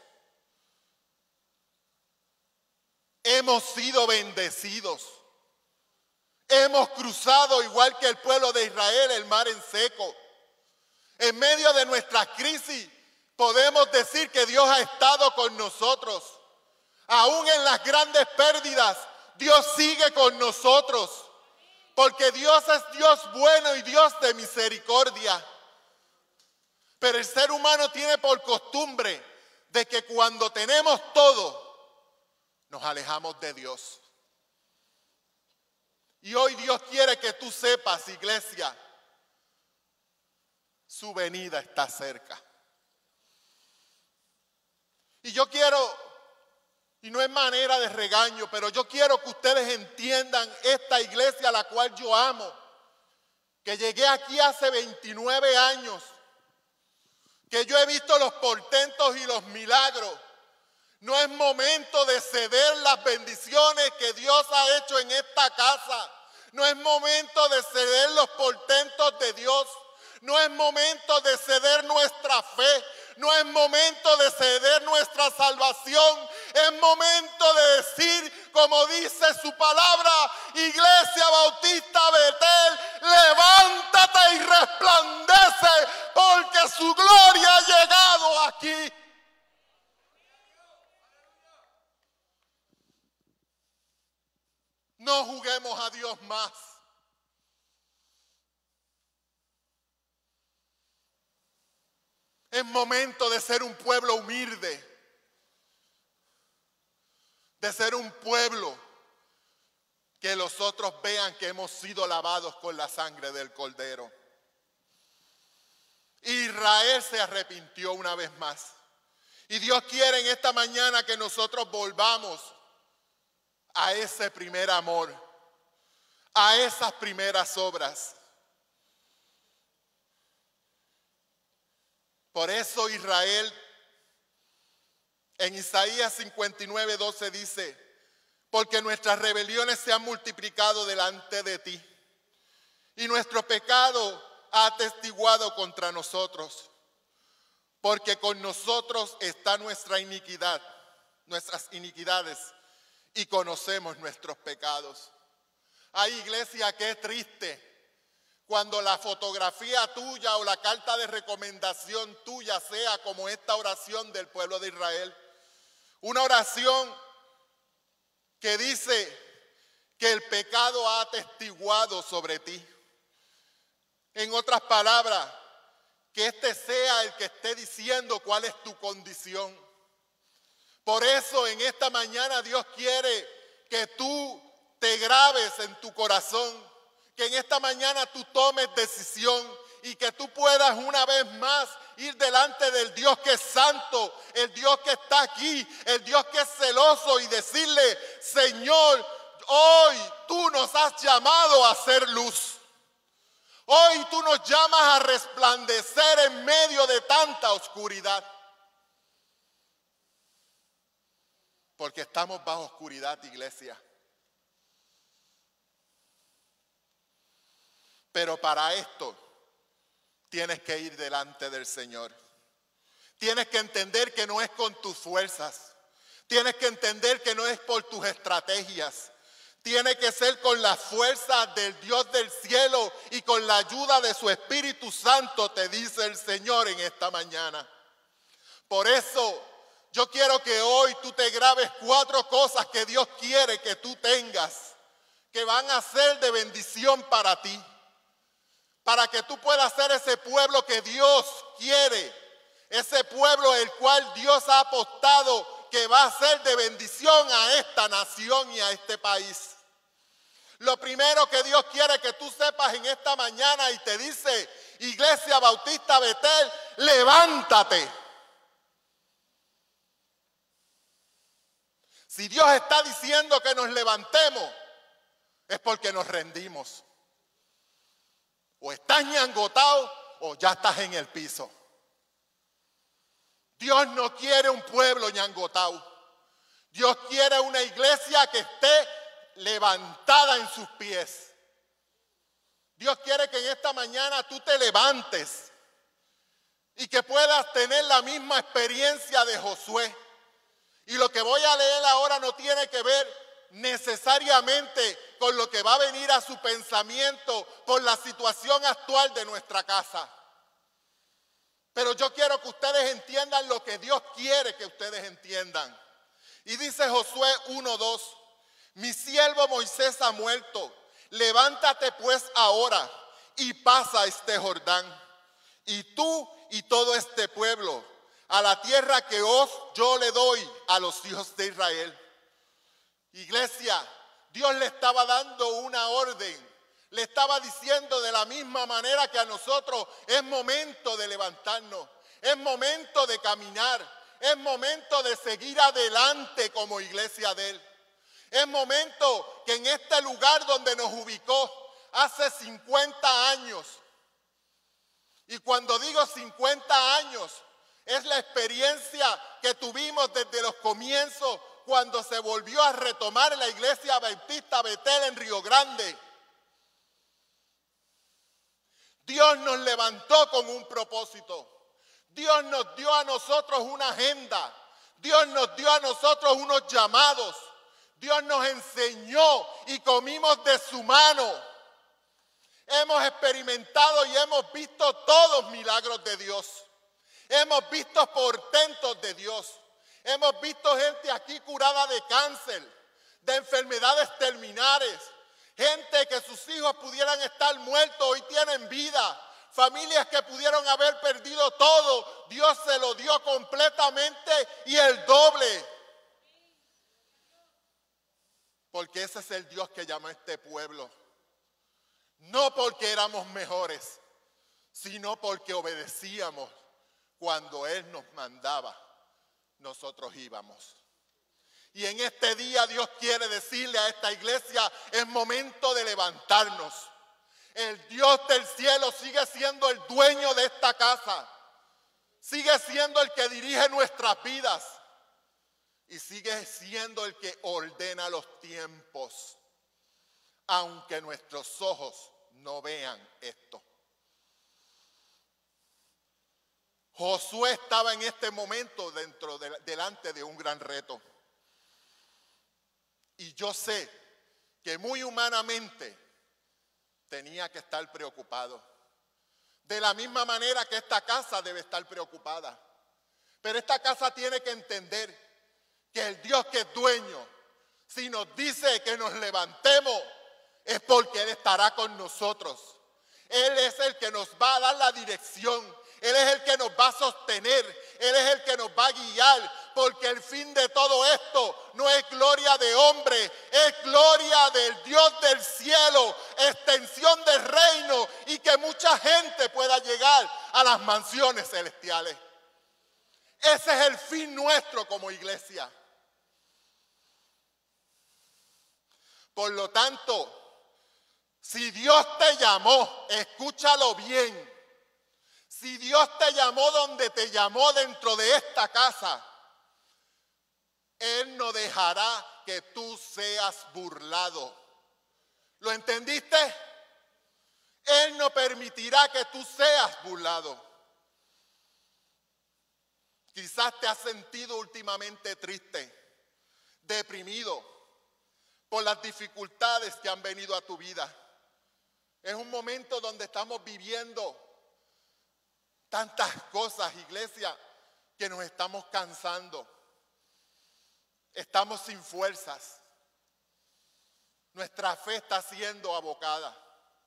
Hemos sido bendecidos. Hemos cruzado, igual que el pueblo de Israel, el mar en seco. En medio de nuestras crisis, podemos decir que Dios ha estado con nosotros. Aún en las grandes pérdidas, Dios sigue con nosotros. Porque Dios es Dios bueno y Dios de misericordia. Pero el ser humano tiene por costumbre de que cuando tenemos todo, nos alejamos de Dios. Y hoy Dios quiere que tú sepas, iglesia, su venida está cerca. Y yo quiero, y no es manera de regaño, pero yo quiero que ustedes entiendan esta iglesia a la cual yo amo, que llegué aquí hace 29 años, que yo he visto los portentos y los milagros. No es momento de ceder las bendiciones que Dios ha hecho en esta casa. No es momento de ceder los portentos de Dios. No es momento de ceder nuestra fe. No es momento de ceder nuestra salvación. Es momento de decir, No juguemos a Dios más. Es momento de ser un pueblo humilde, de ser un pueblo que los otros vean que hemos sido lavados con la sangre del Cordero. Israel se arrepintió una vez más. Y Dios quiere en esta mañana que nosotros volvamos a ese primer amor, a esas primeras obras. Por eso Israel, en Isaías 59:12 dice: porque nuestras rebeliones se han multiplicado delante de ti, y nuestro pecado ha atestiguado contra nosotros, porque con nosotros está nuestra iniquidad, nuestras iniquidades, y conocemos nuestros pecados. Ay, iglesia, qué triste cuando la fotografía tuya o la carta de recomendación tuya sea como esta oración del pueblo de Israel. Una oración que dice que el pecado ha atestiguado sobre ti. En otras palabras, que este sea el que esté diciendo cuál es tu condición. Por eso en esta mañana Dios quiere que tú te grabes en tu corazón, que en esta mañana tú tomes decisión y que tú puedas una vez más ir delante del Dios que es santo, el Dios que está aquí, el Dios que es celoso, y decirle: Señor, hoy tú nos has llamado a ser luz. Hoy tú nos llamas a resplandecer en medio de tanta oscuridad. Porque estamos bajo oscuridad, iglesia. Pero para esto tienes que ir delante del Señor. Tienes que entender que no es con tus fuerzas. Tienes que entender que no es por tus estrategias. Tiene que ser con la fuerza del Dios del cielo y con la ayuda de su Espíritu Santo, te dice el Señor en esta mañana. Por eso yo quiero que hoy tú te grabes 4 cosas que Dios quiere que tú tengas, que van a ser de bendición para ti, para que tú puedas ser ese pueblo que Dios quiere, ese pueblo el cual Dios ha apostado que va a ser de bendición a esta nación y a este país. Lo primero que Dios quiere que tú sepas en esta mañana, y te dice: Iglesia Bautista Betel, levántate. Si Dios está diciendo que nos levantemos, es porque nos rendimos. O estás ñangotado o ya estás en el piso. Dios no quiere un pueblo ñangotado. Dios quiere una iglesia que esté levantada en sus pies. Dios quiere que en esta mañana tú te levantes y que puedas tener la misma experiencia de Josué. Y lo que voy a leer ahora no tiene que ver necesariamente con lo que va a venir a su pensamiento por la situación actual de nuestra casa. Pero yo quiero que ustedes entiendan lo que Dios quiere que ustedes entiendan. Y dice Josué 1:2: mi siervo Moisés ha muerto, levántate pues ahora y pasa este Jordán, y tú y todo este pueblo, a la tierra que yo le doy a los hijos de Israel. Iglesia, Dios le estaba dando una orden, le estaba diciendo de la misma manera que a nosotros: es momento de levantarnos, es momento de caminar, es momento de seguir adelante como iglesia de Él. Es momento que en este lugar donde nos ubicó hace 50 años, y cuando digo 50 años, es la experiencia que tuvimos desde los comienzos, cuando se volvió a retomar la iglesia Bautista Betel en Río Grande. Dios nos levantó con un propósito. Dios nos dio a nosotros una agenda. Dios nos dio a nosotros unos llamados. Dios nos enseñó y comimos de su mano. Hemos experimentado y hemos visto todos milagros de Dios. Hemos visto portentos de Dios. Hemos visto gente aquí curada de cáncer, de enfermedades terminales, gente que sus hijos pudieran estar muertos, hoy tienen vida, familias que pudieron haber perdido todo, Dios se lo dio completamente y el doble. Porque ese es el Dios que llamó a este pueblo. No porque éramos mejores, sino porque obedecíamos cuando Él nos mandaba, nosotros íbamos. Y en este día Dios quiere decirle a esta iglesia, es momento de levantarnos. El Dios del cielo sigue siendo el dueño de esta casa. Sigue siendo el que dirige nuestras vidas. Y sigue siendo el que ordena los tiempos. Aunque nuestros ojos no vean esto. Josué estaba en este momento delante de un gran reto. Y yo sé que muy humanamente tenía que estar preocupado. De la misma manera que esta casa debe estar preocupada. Pero esta casa tiene que entender que el Dios que es dueño, si nos dice que nos levantemos, es porque Él estará con nosotros. Él es el que nos va a dar la dirección. Él es el que nos va a sostener. Él es el que nos va a guiar. Porque el fin de todo esto no es gloria de hombre, es gloria del Dios del cielo, extensión del reino y que mucha gente pueda llegar a las mansiones celestiales. Ese es el fin nuestro como iglesia. Por lo tanto, si Dios te llamó, escúchalo bien. Si Dios te llamó donde te llamó dentro de esta casa, Él no dejará que tú seas burlado. ¿Lo entendiste? Él no permitirá que tú seas burlado. Quizás te has sentido últimamente triste, deprimido por las dificultades que han venido a tu vida. Es un momento donde estamos viviendo tantas cosas, iglesia, que nos estamos cansando. Estamos sin fuerzas. Nuestra fe está siendo abocada.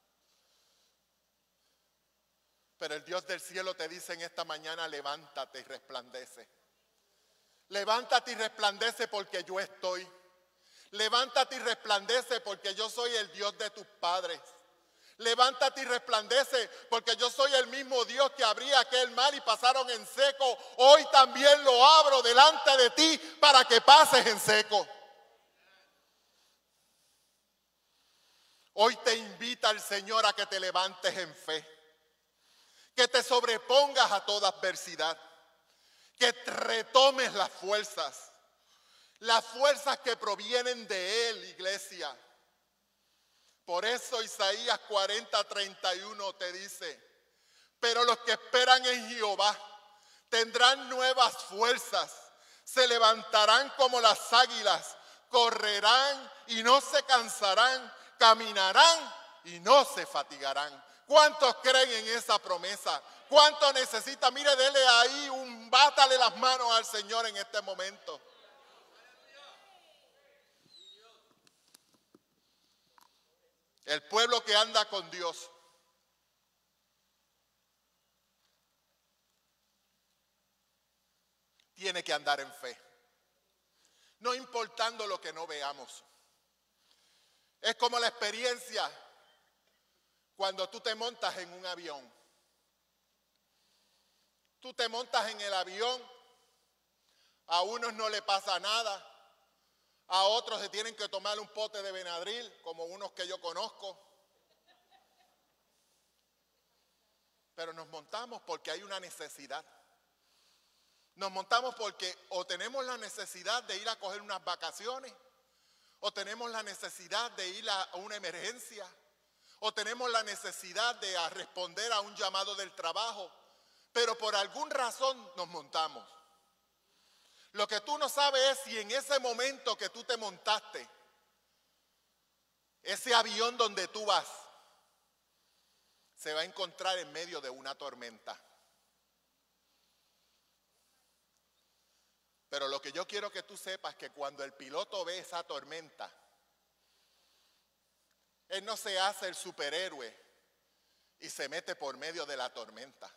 Pero el Dios del cielo te dice en esta mañana, levántate y resplandece. Levántate y resplandece porque yo estoy. Levántate y resplandece porque yo soy el Dios de tus padres. Levántate y resplandece porque yo soy el mismo Dios que abría aquel mar y pasaron en seco. Hoy también lo abro delante de ti para que pases en seco. Hoy te invita el Señor a que te levantes en fe. Que te sobrepongas a toda adversidad. Que retomes las fuerzas. Las fuerzas que provienen de Él, iglesia. Por eso Isaías 40:31 te dice, pero los que esperan en Jehová tendrán nuevas fuerzas, se levantarán como las águilas, correrán y no se cansarán, caminarán y no se fatigarán. ¿Cuántos creen en esa promesa? ¿Cuántos necesitan? Mire, dele ahí bátale las manos al Señor en este momento. El pueblo que anda con Dios tiene que andar en fe, no importando lo que no veamos. Es como la experiencia cuando tú te montas en un avión. Tú te montas en el avión, a unos no le pasa nada. A otros se tienen que tomar un pote de Benadryl, como unos que yo conozco. Pero nos montamos porque hay una necesidad. Nos montamos porque o tenemos la necesidad de ir a coger unas vacaciones, o tenemos la necesidad de ir a una emergencia, o tenemos la necesidad de responder a un llamado del trabajo. Pero por alguna razón nos montamos. Lo que tú no sabes es si en ese momento que tú te montaste, ese avión donde tú vas, se va a encontrar en medio de una tormenta. Pero lo que yo quiero que tú sepas es que cuando el piloto ve esa tormenta, él no se hace el superhéroe y se mete por medio de la tormenta.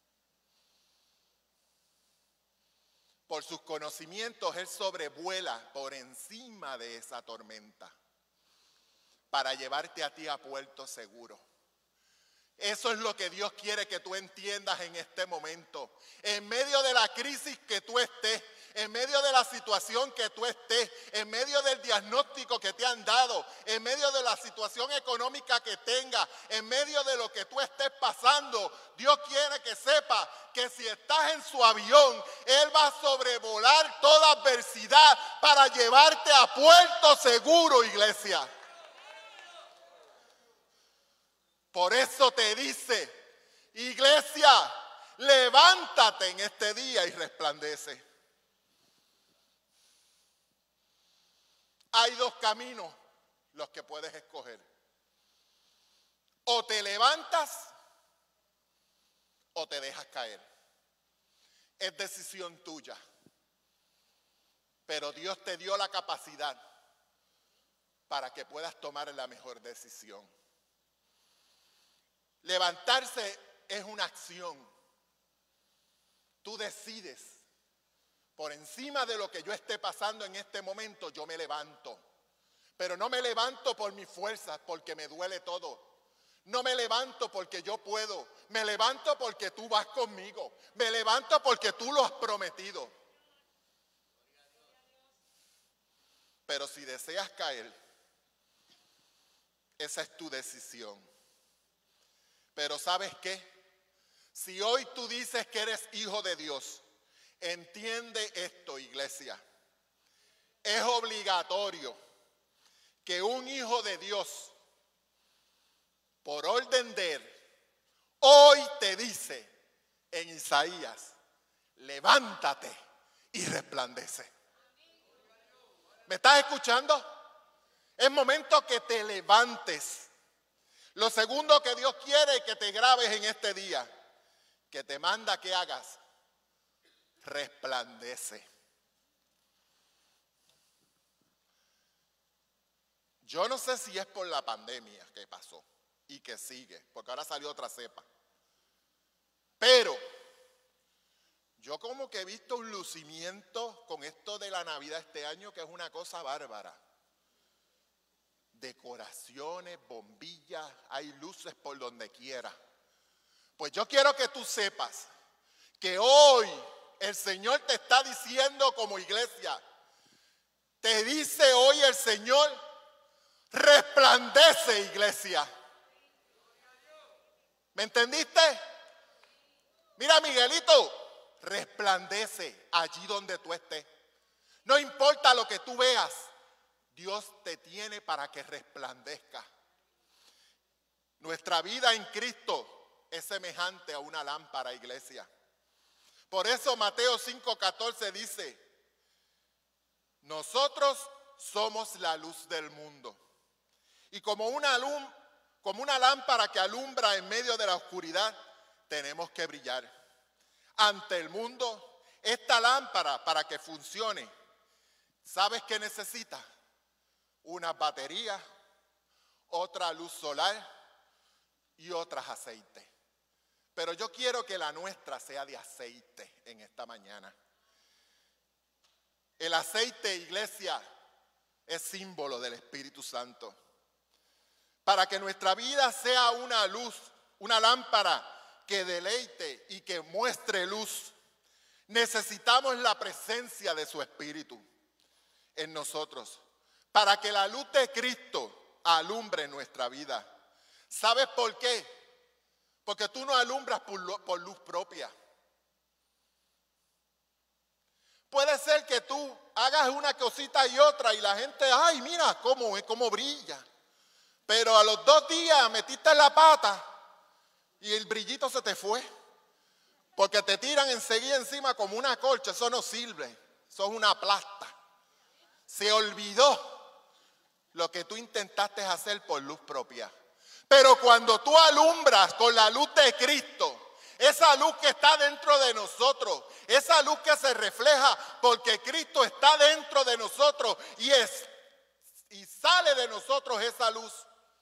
Por sus conocimientos, él sobrevuela por encima de esa tormenta para llevarte a ti a puerto seguro. Eso es lo que Dios quiere que tú entiendas en este momento. En medio de la crisis que tú estés, en medio de la situación que tú estés, en medio del diagnóstico que te han dado, en medio de la situación económica que tengas, en medio de lo que tú estés pasando, Dios quiere que sepas que si estás en su avión, Él va a sobrevolar toda adversidad para llevarte a puerto seguro, iglesia. Por eso te dice, iglesia, levántate en este día y resplandece. Hay dos caminos los que puedes escoger. O te levantas o te dejas caer. Es decisión tuya. Pero Dios te dio la capacidad para que puedas tomar la mejor decisión. Levantarse es una acción. Tú decides, por encima de lo que yo esté pasando en este momento, yo me levanto. Pero no me levanto por mis fuerzas, porque me duele todo. No me levanto porque yo puedo. Me levanto porque tú vas conmigo. Me levanto porque tú lo has prometido. Pero si deseas caer, esa es tu decisión. Pero ¿sabes qué? Si hoy tú dices que eres hijo de Dios, entiende esto, iglesia. Es obligatorio que un hijo de Dios, por orden de Él, hoy te dice en Isaías, levántate y resplandece. ¿Me estás escuchando? Es momento que te levantes. Lo segundo que Dios quiere es que te grabes en este día, que te manda que hagas, resplandece. Yo no sé si es por la pandemia que pasó y que sigue, porque ahora salió otra cepa. Pero yo como que he visto un lucimiento con esto de la Navidad este año que es una cosa bárbara. Decoraciones, bombillas, hay luces por donde quiera. Pues yo quiero que tú sepas que hoy el Señor te está diciendo como iglesia, te dice hoy el Señor, resplandece, iglesia. ¿Me entendiste? Mira, Miguelito, resplandece allí donde tú estés. No importa lo que tú veas, Dios te tiene para que resplandezca. Nuestra vida en Cristo es semejante a una lámpara, iglesia. Por eso Mateo 5:14 dice, nosotros somos la luz del mundo. Y como una lámpara que alumbra en medio de la oscuridad, tenemos que brillar ante el mundo. Esta lámpara, para que funcione, ¿sabes qué necesita? Una batería, otra luz solar y otras aceites. Pero yo quiero que la nuestra sea de aceite en esta mañana. El aceite, iglesia, es símbolo del Espíritu Santo. Para que nuestra vida sea una luz, una lámpara que deleite y que muestre luz, necesitamos la presencia de su Espíritu en nosotros. Para que la luz de Cristo alumbre nuestra vida. ¿Sabes por qué? Porque tú no alumbras por luz propia. Puede ser que tú hagas una cosita y otra y la gente, ay, mira cómo brilla. Pero a los 2 días metiste la pata y el brillito se te fue. Porque te tiran enseguida encima como una colcha. Eso no sirve. Eso es una plasta. Se olvidó lo que tú intentaste hacer por luz propia. Pero cuando tú alumbras con la luz de Cristo, esa luz que está dentro de nosotros, Esa luz que se refleja porque Cristo está dentro de nosotros y sale de nosotros esa luz.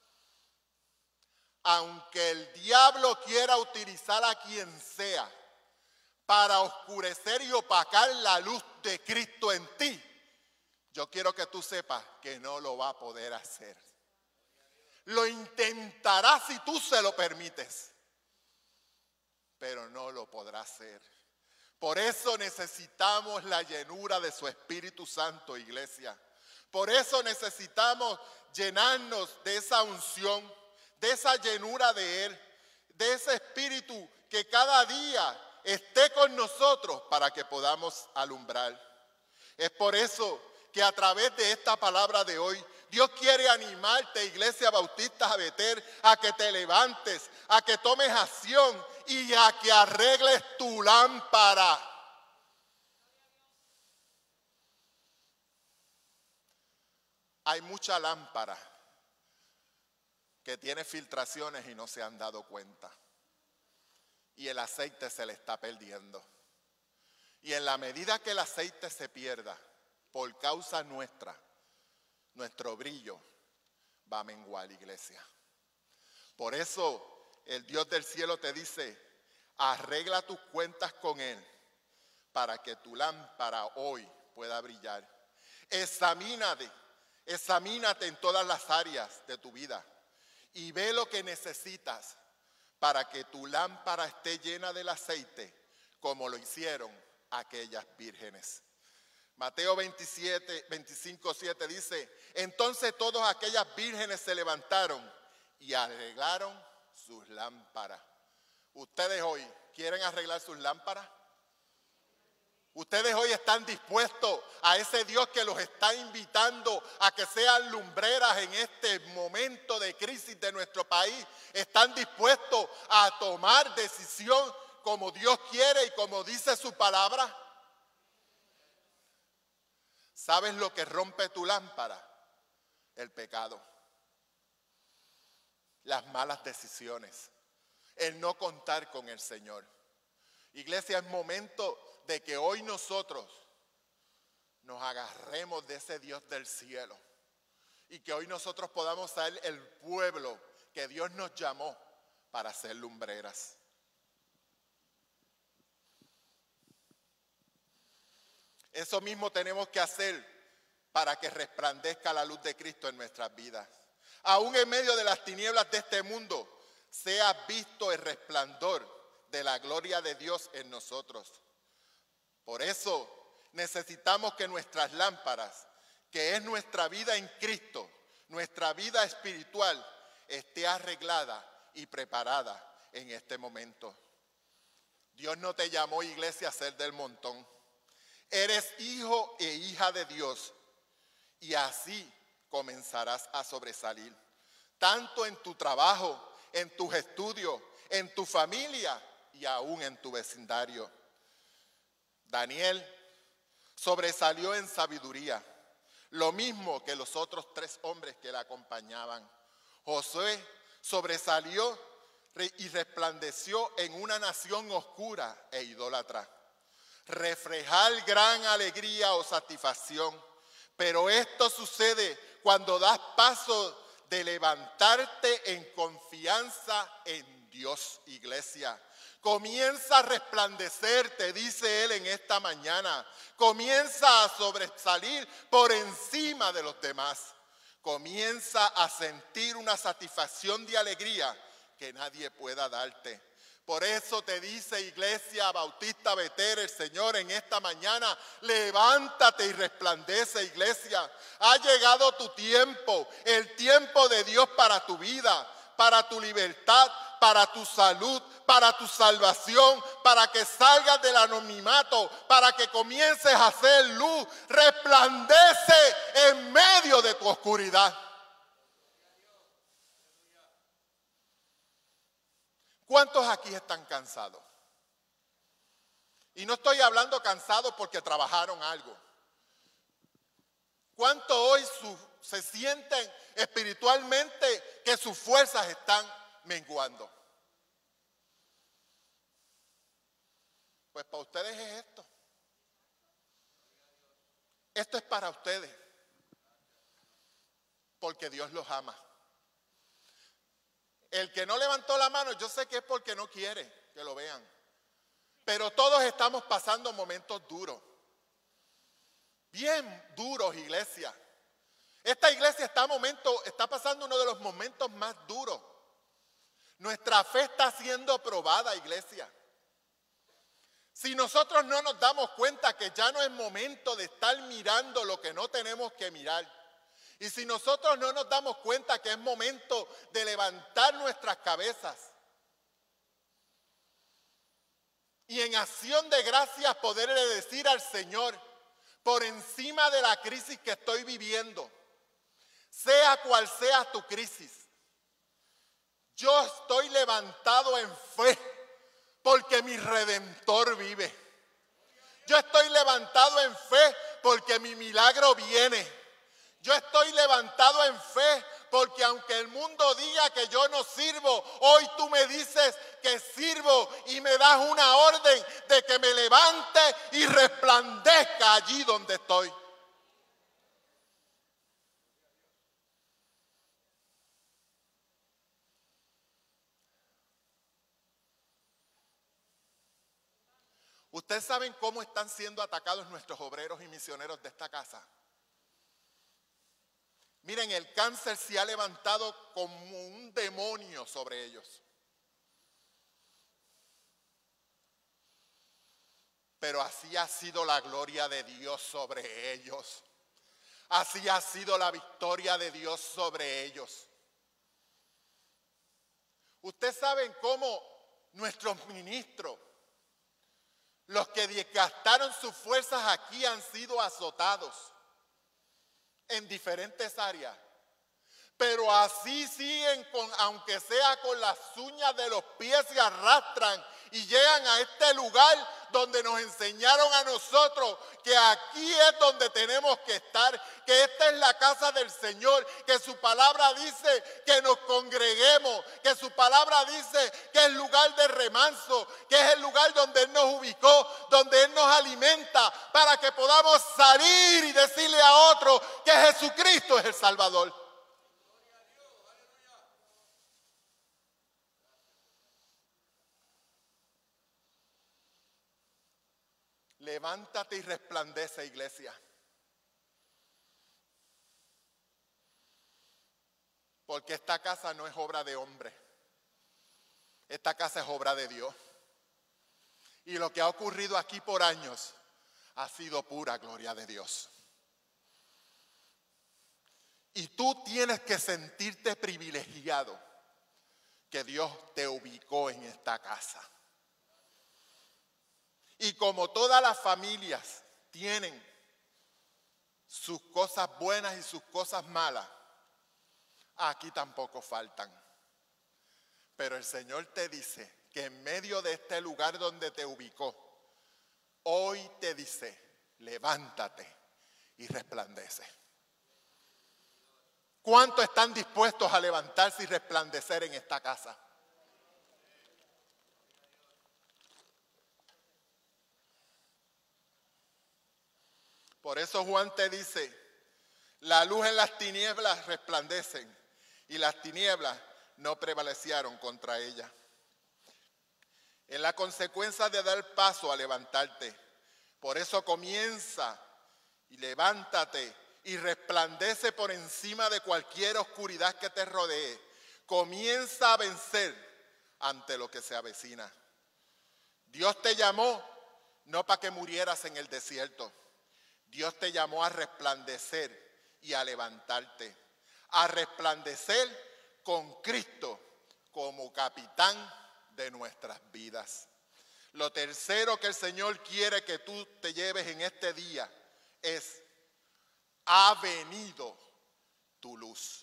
Aunque el diablo quiera utilizar a quien sea para oscurecer y opacar la luz de Cristo en ti, yo quiero que tú sepas que no lo va a poder hacer. Lo intentará si tú se lo permites, pero no lo podrá hacer. Por eso necesitamos la llenura de su Espíritu Santo, iglesia. Por eso necesitamos llenarnos de esa unción, de esa llenura de Él, de ese Espíritu que cada día esté con nosotros para que podamos alumbrar. Es por eso que a través de esta palabra de hoy, Dios quiere animarte, Iglesia Bautista Betel, a que te levantes, a que tomes acción y a que arregles tu lámpara. Hay mucha lámpara que tiene filtraciones y no se han dado cuenta. Y el aceite se le está perdiendo. Y en la medida que el aceite se pierda, por causa nuestra, nuestro brillo va a menguar, iglesia. Por eso el Dios del cielo te dice, arregla tus cuentas con Él para que tu lámpara hoy pueda brillar. Examínate en todas las áreas de tu vida y ve lo que necesitas para que tu lámpara esté llena del aceite como lo hicieron aquellas vírgenes. Mateo 25:7 dice, entonces todas aquellas vírgenes se levantaron y arreglaron sus lámparas. ¿Ustedes hoy quieren arreglar sus lámparas? ¿Ustedes hoy están dispuestos a ese Dios que los está invitando a que sean lumbreras en este momento de crisis de nuestro país? ¿Están dispuestos a tomar decisión como Dios quiere y como dice su palabra? ¿Sabes lo que rompe tu lámpara? El pecado, las malas decisiones, el no contar con el Señor. Iglesia, es momento de que hoy nosotros nos agarremos de ese Dios del cielo y que hoy nosotros podamos ser el pueblo que Dios nos llamó para ser lumbreras. Eso mismo tenemos que hacer para que resplandezca la luz de Cristo en nuestras vidas. Aún en medio de las tinieblas de este mundo, sea visto el resplandor de la gloria de Dios en nosotros. Por eso necesitamos que nuestras lámparas, que es nuestra vida en Cristo, nuestra vida espiritual, esté arreglada y preparada en este momento. Dios no te llamó, iglesia, a ser del montón. Eres hijo e hija de Dios y así comenzarás a sobresalir, tanto en tu trabajo, en tus estudios, en tu familia y aún en tu vecindario. Daniel sobresalió en sabiduría, lo mismo que los otros 3 hombres que le acompañaban. Josué sobresalió y resplandeció en una nación oscura e idólatra. Reflejar gran alegría o satisfacción, pero esto sucede cuando das paso de levantarte en confianza en Dios, iglesia. Comienza a resplandecer, te dice Él en esta mañana. Comienza a sobresalir por encima de los demás. Comienza a sentir una satisfacción de alegría que nadie pueda darte. Por eso te dice, Iglesia Bautista Betel, el Señor en esta mañana, levántate y resplandece, iglesia. Ha llegado tu tiempo, el tiempo de Dios para tu vida, para tu libertad, para tu salud, para tu salvación, para que salgas del anonimato, para que comiences a hacer luz. Resplandece en medio de tu oscuridad. ¿Cuántos aquí están cansados? Y no estoy hablando cansados porque trabajaron algo. ¿Cuántos hoy se sienten espiritualmente que sus fuerzas están menguando? Pues para ustedes es esto. Esto es para ustedes. Porque Dios los ama. El que no levantó la mano, yo sé que es porque no quiere que lo vean. Pero todos estamos pasando momentos duros. Bien duros, iglesia. Esta iglesia está pasando uno de los momentos más duros. Nuestra fe está siendo probada, iglesia. Si nosotros no nos damos cuenta que ya no es momento de estar mirando lo que no tenemos que mirar, y si nosotros no nos damos cuenta que es momento de levantar nuestras cabezas y en acción de gracias poderle decir al Señor, por encima de la crisis que estoy viviendo, sea cual sea tu crisis, yo estoy levantado en fe porque mi Redentor vive. Yo estoy levantado en fe porque mi milagro viene. Yo estoy levantado en fe porque aunque el mundo diga que yo no sirvo, hoy tú me dices que sirvo y me das una orden de que me levante y resplandezca allí donde estoy. ¿Ustedes saben cómo están siendo atacados nuestros obreros y misioneros de esta casa? Miren, el cáncer se ha levantado como un demonio sobre ellos. Pero así ha sido la gloria de Dios sobre ellos. Así ha sido la victoria de Dios sobre ellos. Ustedes saben cómo nuestros ministros, los que gastaron sus fuerzas aquí, han sido azotados en diferentes áreas. Pero así siguen, aunque sea con las uñas de los pies, se arrastran y llegan a este lugar donde nos enseñaron a nosotros que aquí es donde tenemos que estar, que esta es la casa del Señor, que su palabra dice que nos congreguemos, que su palabra dice que es el lugar de remanso, que es el lugar donde Él nos ubicó, donde Él nos alimenta, para que podamos salir y decirle a otros que Jesucristo es el Salvador. Levántate y resplandece, iglesia. Porque esta casa no es obra de hombre. Esta casa es obra de Dios. Y lo que ha ocurrido aquí por años ha sido pura gloria de Dios. Y tú tienes que sentirte privilegiado que Dios te ubicó en esta casa. Y como todas las familias tienen sus cosas buenas y sus cosas malas, aquí tampoco faltan. Pero el Señor te dice que en medio de este lugar donde te ubicó, hoy te dice, levántate y resplandece. ¿Cuántos están dispuestos a levantarse y resplandecer en esta casa? Por eso Juan te dice, la luz en las tinieblas resplandecen y las tinieblas no prevalecieron contra ella. Es la consecuencia de dar paso a levantarte. Por eso comienza y levántate y resplandece por encima de cualquier oscuridad que te rodee. Comienza a vencer ante lo que se avecina. Dios te llamó no para que murieras en el desierto. Dios te llamó a resplandecer y a levantarte, a resplandecer con Cristo como capitán de nuestras vidas. Lo tercero que el Señor quiere que tú te lleves en este día es, ha venido tu luz.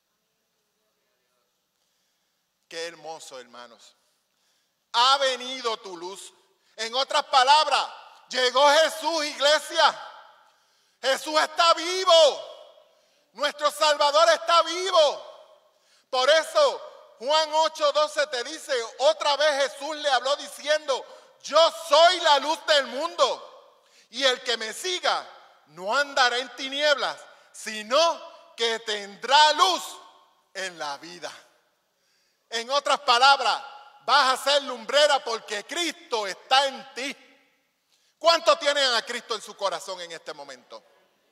Qué hermoso, hermanos. Ha venido tu luz. En otras palabras, llegó Jesús, iglesia. Jesús está vivo, nuestro Salvador está vivo. Por eso Juan 8:12 te dice, otra vez Jesús le habló diciendo, yo soy la luz del mundo, y el que me siga no andará en tinieblas, sino que tendrá luz en la vida. En otras palabras, vas a ser lumbrera porque Cristo está en ti. ¿Cuántos tienen a Cristo en su corazón en este momento?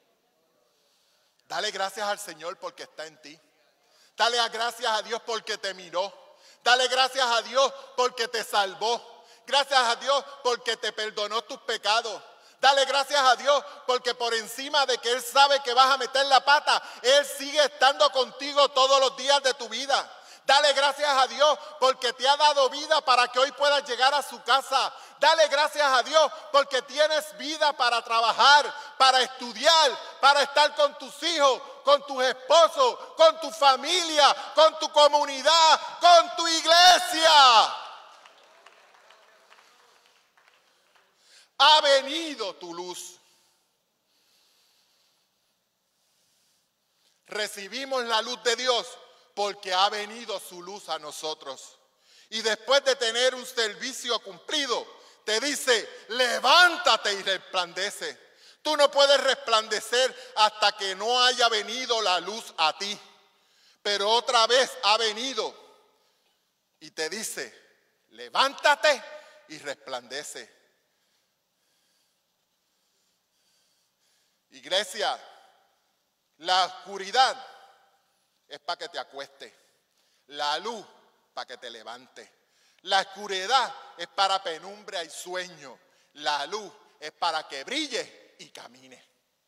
Dale gracias al Señor porque está en ti. Dale gracias a Dios porque te miró. Dale gracias a Dios porque te salvó. Gracias a Dios porque te perdonó tus pecados. Dale gracias a Dios porque por encima de que Él sabe que vas a meter la pata, Él sigue estando contigo todos los días de tu vida. Dale gracias a Dios porque te ha dado vida para que hoy puedas llegar a su casa. Dale gracias a Dios porque tienes vida para trabajar, para estudiar, para estar con tus hijos, con tus esposos, con tu familia, con tu comunidad, con tu iglesia. Ha venido tu luz. Recibimos la luz de Dios porque ha venido su luz a nosotros. Y después de tener un servicio cumplido, te dice, levántate y resplandece. Tú no puedes resplandecer hasta que no haya venido la luz a ti. Pero otra vez ha venido y te dice, levántate y resplandece. Iglesia, la oscuridad es para que te acuestes, la luz para que te levantes. La oscuridad es para penumbra y sueño, la luz es para que brille y camine.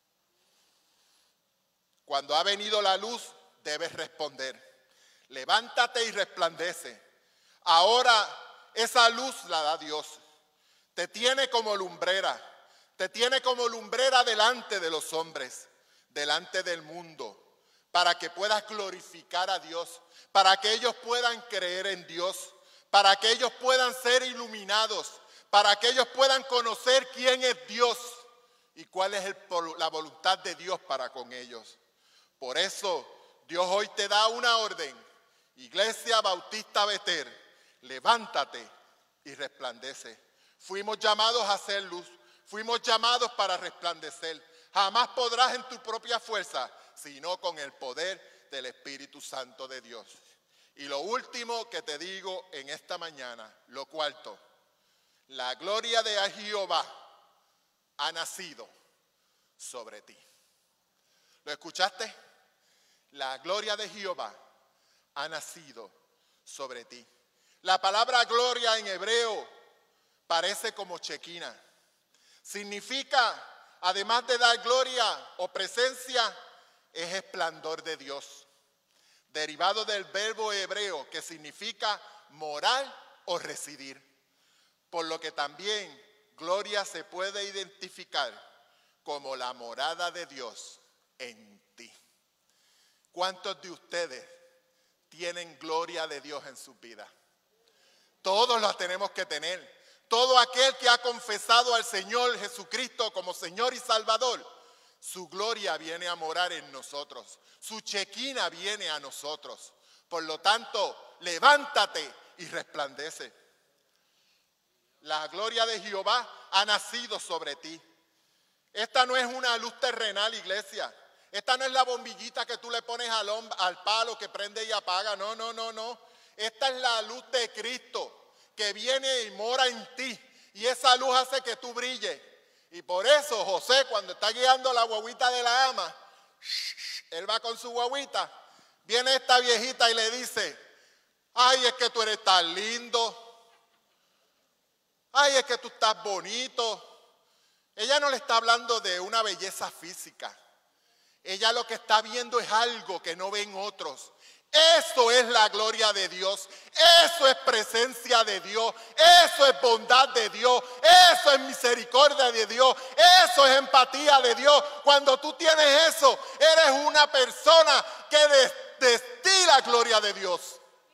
Cuando ha venido la luz, debes responder, levántate y resplandece. Ahora esa luz la da Dios, te tiene como lumbrera. Te tiene como lumbrera delante de los hombres, delante del mundo, para que puedas glorificar a Dios, para que ellos puedan creer en Dios, para que ellos puedan ser iluminados, para que ellos puedan conocer quién es Dios y cuál es la voluntad de Dios para con ellos. Por eso Dios hoy te da una orden, Iglesia Bautista Beter, levántate y resplandece. Fuimos llamados a ser luz. Fuimos llamados para resplandecer. Jamás podrás en tu propia fuerza, sino con el poder del Espíritu Santo de Dios. Y lo último que te digo en esta mañana, lo cuarto, la gloria de Jehová ha nacido sobre ti. ¿Lo escuchaste? La gloria de Jehová ha nacido sobre ti. La palabra gloria en hebreo parece como chequina. Significa, además de dar gloria o presencia, es esplendor de Dios, derivado del verbo hebreo que significa morar o residir. Por lo que también gloria se puede identificar como la morada de Dios en ti. ¿Cuántos de ustedes tienen gloria de Dios en su vida? Todos la tenemos que tener. Todo aquel que ha confesado al Señor Jesucristo como Señor y Salvador, su gloria viene a morar en nosotros. Su chequina viene a nosotros. Por lo tanto, levántate y resplandece. La gloria de Jehová ha nacido sobre ti. Esta no es una luz terrenal, iglesia. Esta no es la bombillita que tú le pones al palo que prende y apaga. No, no, no, no. Esta es la luz de Cristo, que viene y mora en ti, y esa luz hace que tú brilles. Y por eso José, cuando está guiando la guaguita de la ama, él va con su guaguita, viene esta viejita y le dice, ay, es que tú eres tan lindo, ay, es que tú estás bonito. Ella no le está hablando de una belleza física, ella lo que está viendo es algo que no ven otros. Eso es la gloria de Dios, eso es presencia de Dios, eso es bondad de Dios, eso es misericordia de Dios, eso es empatía de Dios. Cuando tú tienes eso, eres una persona que destila gloria de Dios.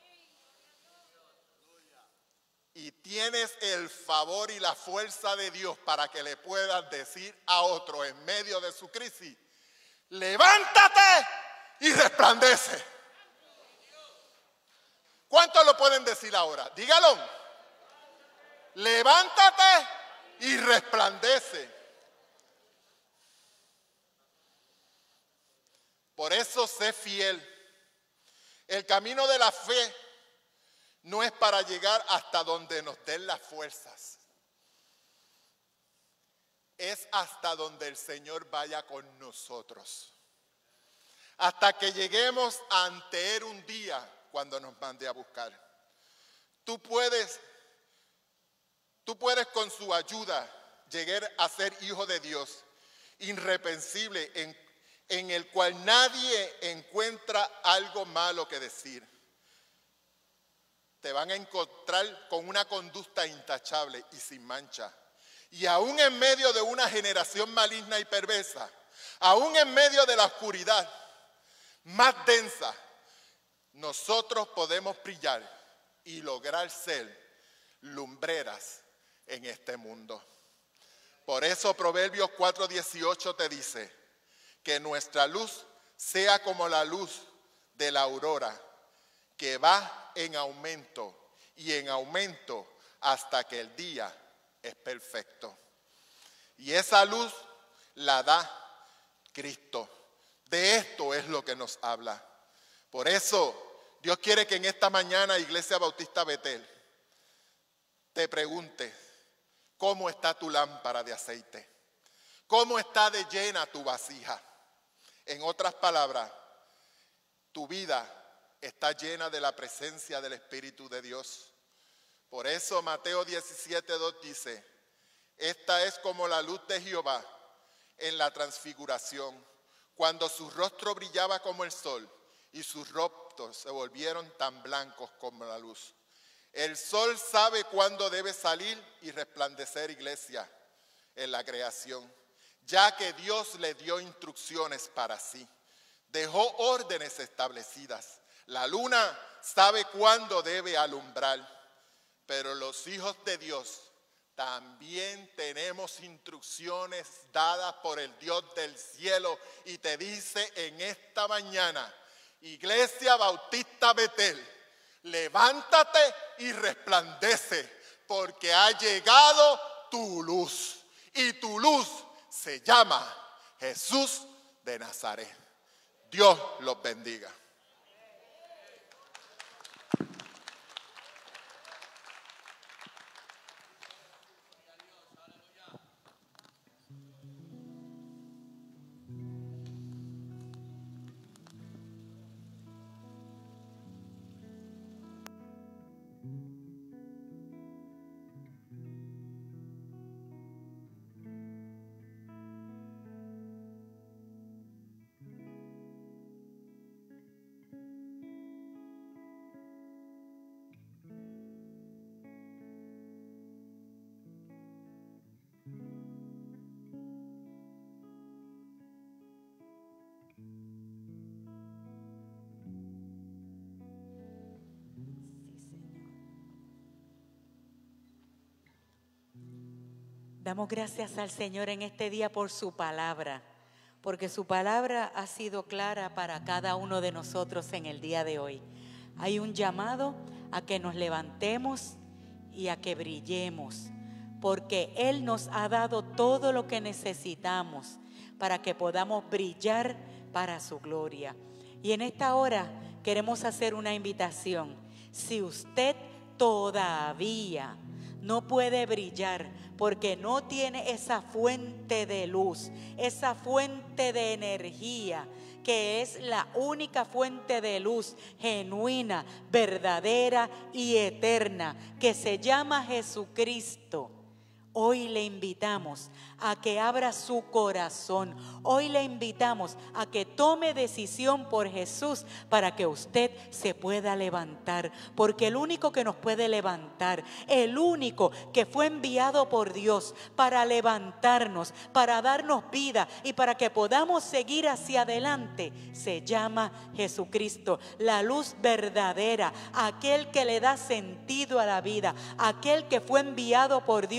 Y tienes el favor y la fuerza de Dios para que le puedas decir a otro en medio de su crisis, levántate y resplandece. ¿Cuántos lo pueden decir ahora? Dígalo. levántate y resplandece. Por eso sé fiel. El camino de la fe no es para llegar hasta donde nos den las fuerzas. Es hasta donde el Señor vaya con nosotros. Hasta que lleguemos ante Él un día cuando nos mande a buscar. Tú puedes con su ayuda llegar a ser hijo de Dios, irreprensible, en el cual nadie encuentra algo malo que decir. Te van a encontrar con una conducta intachable y sin mancha. Y aún en medio de una generación maligna y perversa, aún en medio de la oscuridad más densa, nosotros podemos brillar y lograr ser lumbreras en este mundo. Por eso Proverbios 4:18 te dice que nuestra luz sea como la luz de la aurora, que va en aumento y en aumento hasta que el día es perfecto. Y esa luz la da Cristo. De esto es lo que nos habla. Por eso Dios quiere que en esta mañana, Iglesia Bautista Betel, te pregunte, ¿cómo está tu lámpara de aceite? ¿Cómo está de llena tu vasija? En otras palabras, tu vida está llena de la presencia del Espíritu de Dios. Por eso Mateo 17:2 dice, esta es como la luz de Jehová en la transfiguración, cuando su rostro brillaba como el sol y sus rostros se volvieron tan blancos como la luz. El sol sabe cuándo debe salir y resplandecer, iglesia, en la creación, ya que Dios le dio instrucciones para sí. Dejó órdenes establecidas. La luna sabe cuándo debe alumbrar, pero los hijos de Dios también tenemos instrucciones dadas por el Dios del cielo y te dice en esta mañana, Iglesia Bautista Betel, levántate y resplandece, porque ha llegado tu luz y tu luz se llama Jesús de Nazaret. Dios los bendiga. Damos gracias al Señor en este día por su palabra, porque su palabra ha sido clara para cada uno de nosotros en el día de hoy. Hay un llamado a que nos levantemos y a que brillemos, porque Él nos ha dado todo lo que necesitamos para que podamos brillar para su gloria. Y en esta hora queremos hacer una invitación. Si usted todavía no puede brillar porque no tiene esa fuente de luz, esa fuente de energía, que es la única fuente de luz genuina, verdadera y eterna, que se llama Jesucristo. Hoy le invitamos a que abra su corazón. Hoy le invitamos a que tome decisión por Jesús para que usted se pueda levantar. Porque el único que nos puede levantar, el único que fue enviado por Dios para levantarnos, para darnos vida y para que podamos seguir hacia adelante, se llama Jesucristo. La luz verdadera, aquel que le da sentido a la vida, aquel que fue enviado por Dios para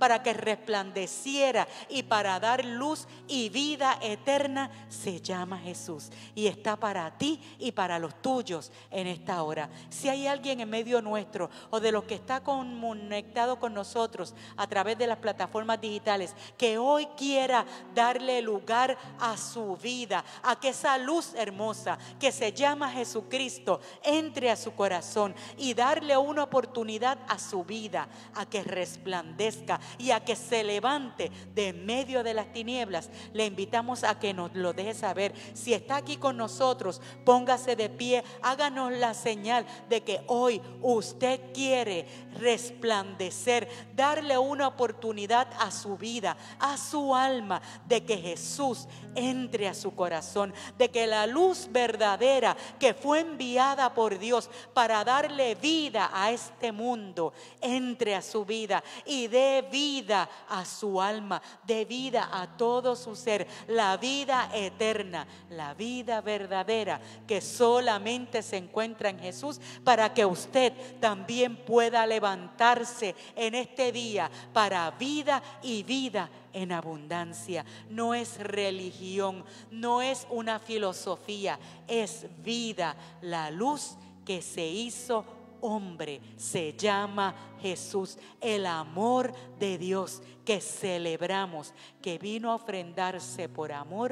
para que resplandeciera y para dar luz y vida eterna, se llama Jesús. Y está para ti y para los tuyos en esta hora. Si hay alguien en medio nuestro o de los que está conectado con nosotros a través de las plataformas digitales, que hoy quiera darle lugar a su vida, a que esa luz hermosa que se llama Jesucristo entre a su corazón y darle una oportunidad a su vida, a que resplandezca y a que se levante de en medio de las tinieblas, le invitamos a que nos lo deje saber. Si está aquí con nosotros, póngase de pie, háganos la señal de que hoy usted quiere resplandecer, darle una oportunidad a su vida, a su alma, de que Jesús entre a su corazón, de que la luz verdadera que fue enviada por Dios para darle vida a este mundo entre a su vida y dé vida a su alma, dé vida a todo su ser, la vida eterna, la vida verdadera que solamente se encuentra en Jesús, para que usted también pueda levantarse en este día para vida y vida en abundancia. No es religión, no es una filosofía, es vida. La luz que se hizo hombre se llama Jesús, el amor de Dios que celebramos, que vino a ofrendarse por amor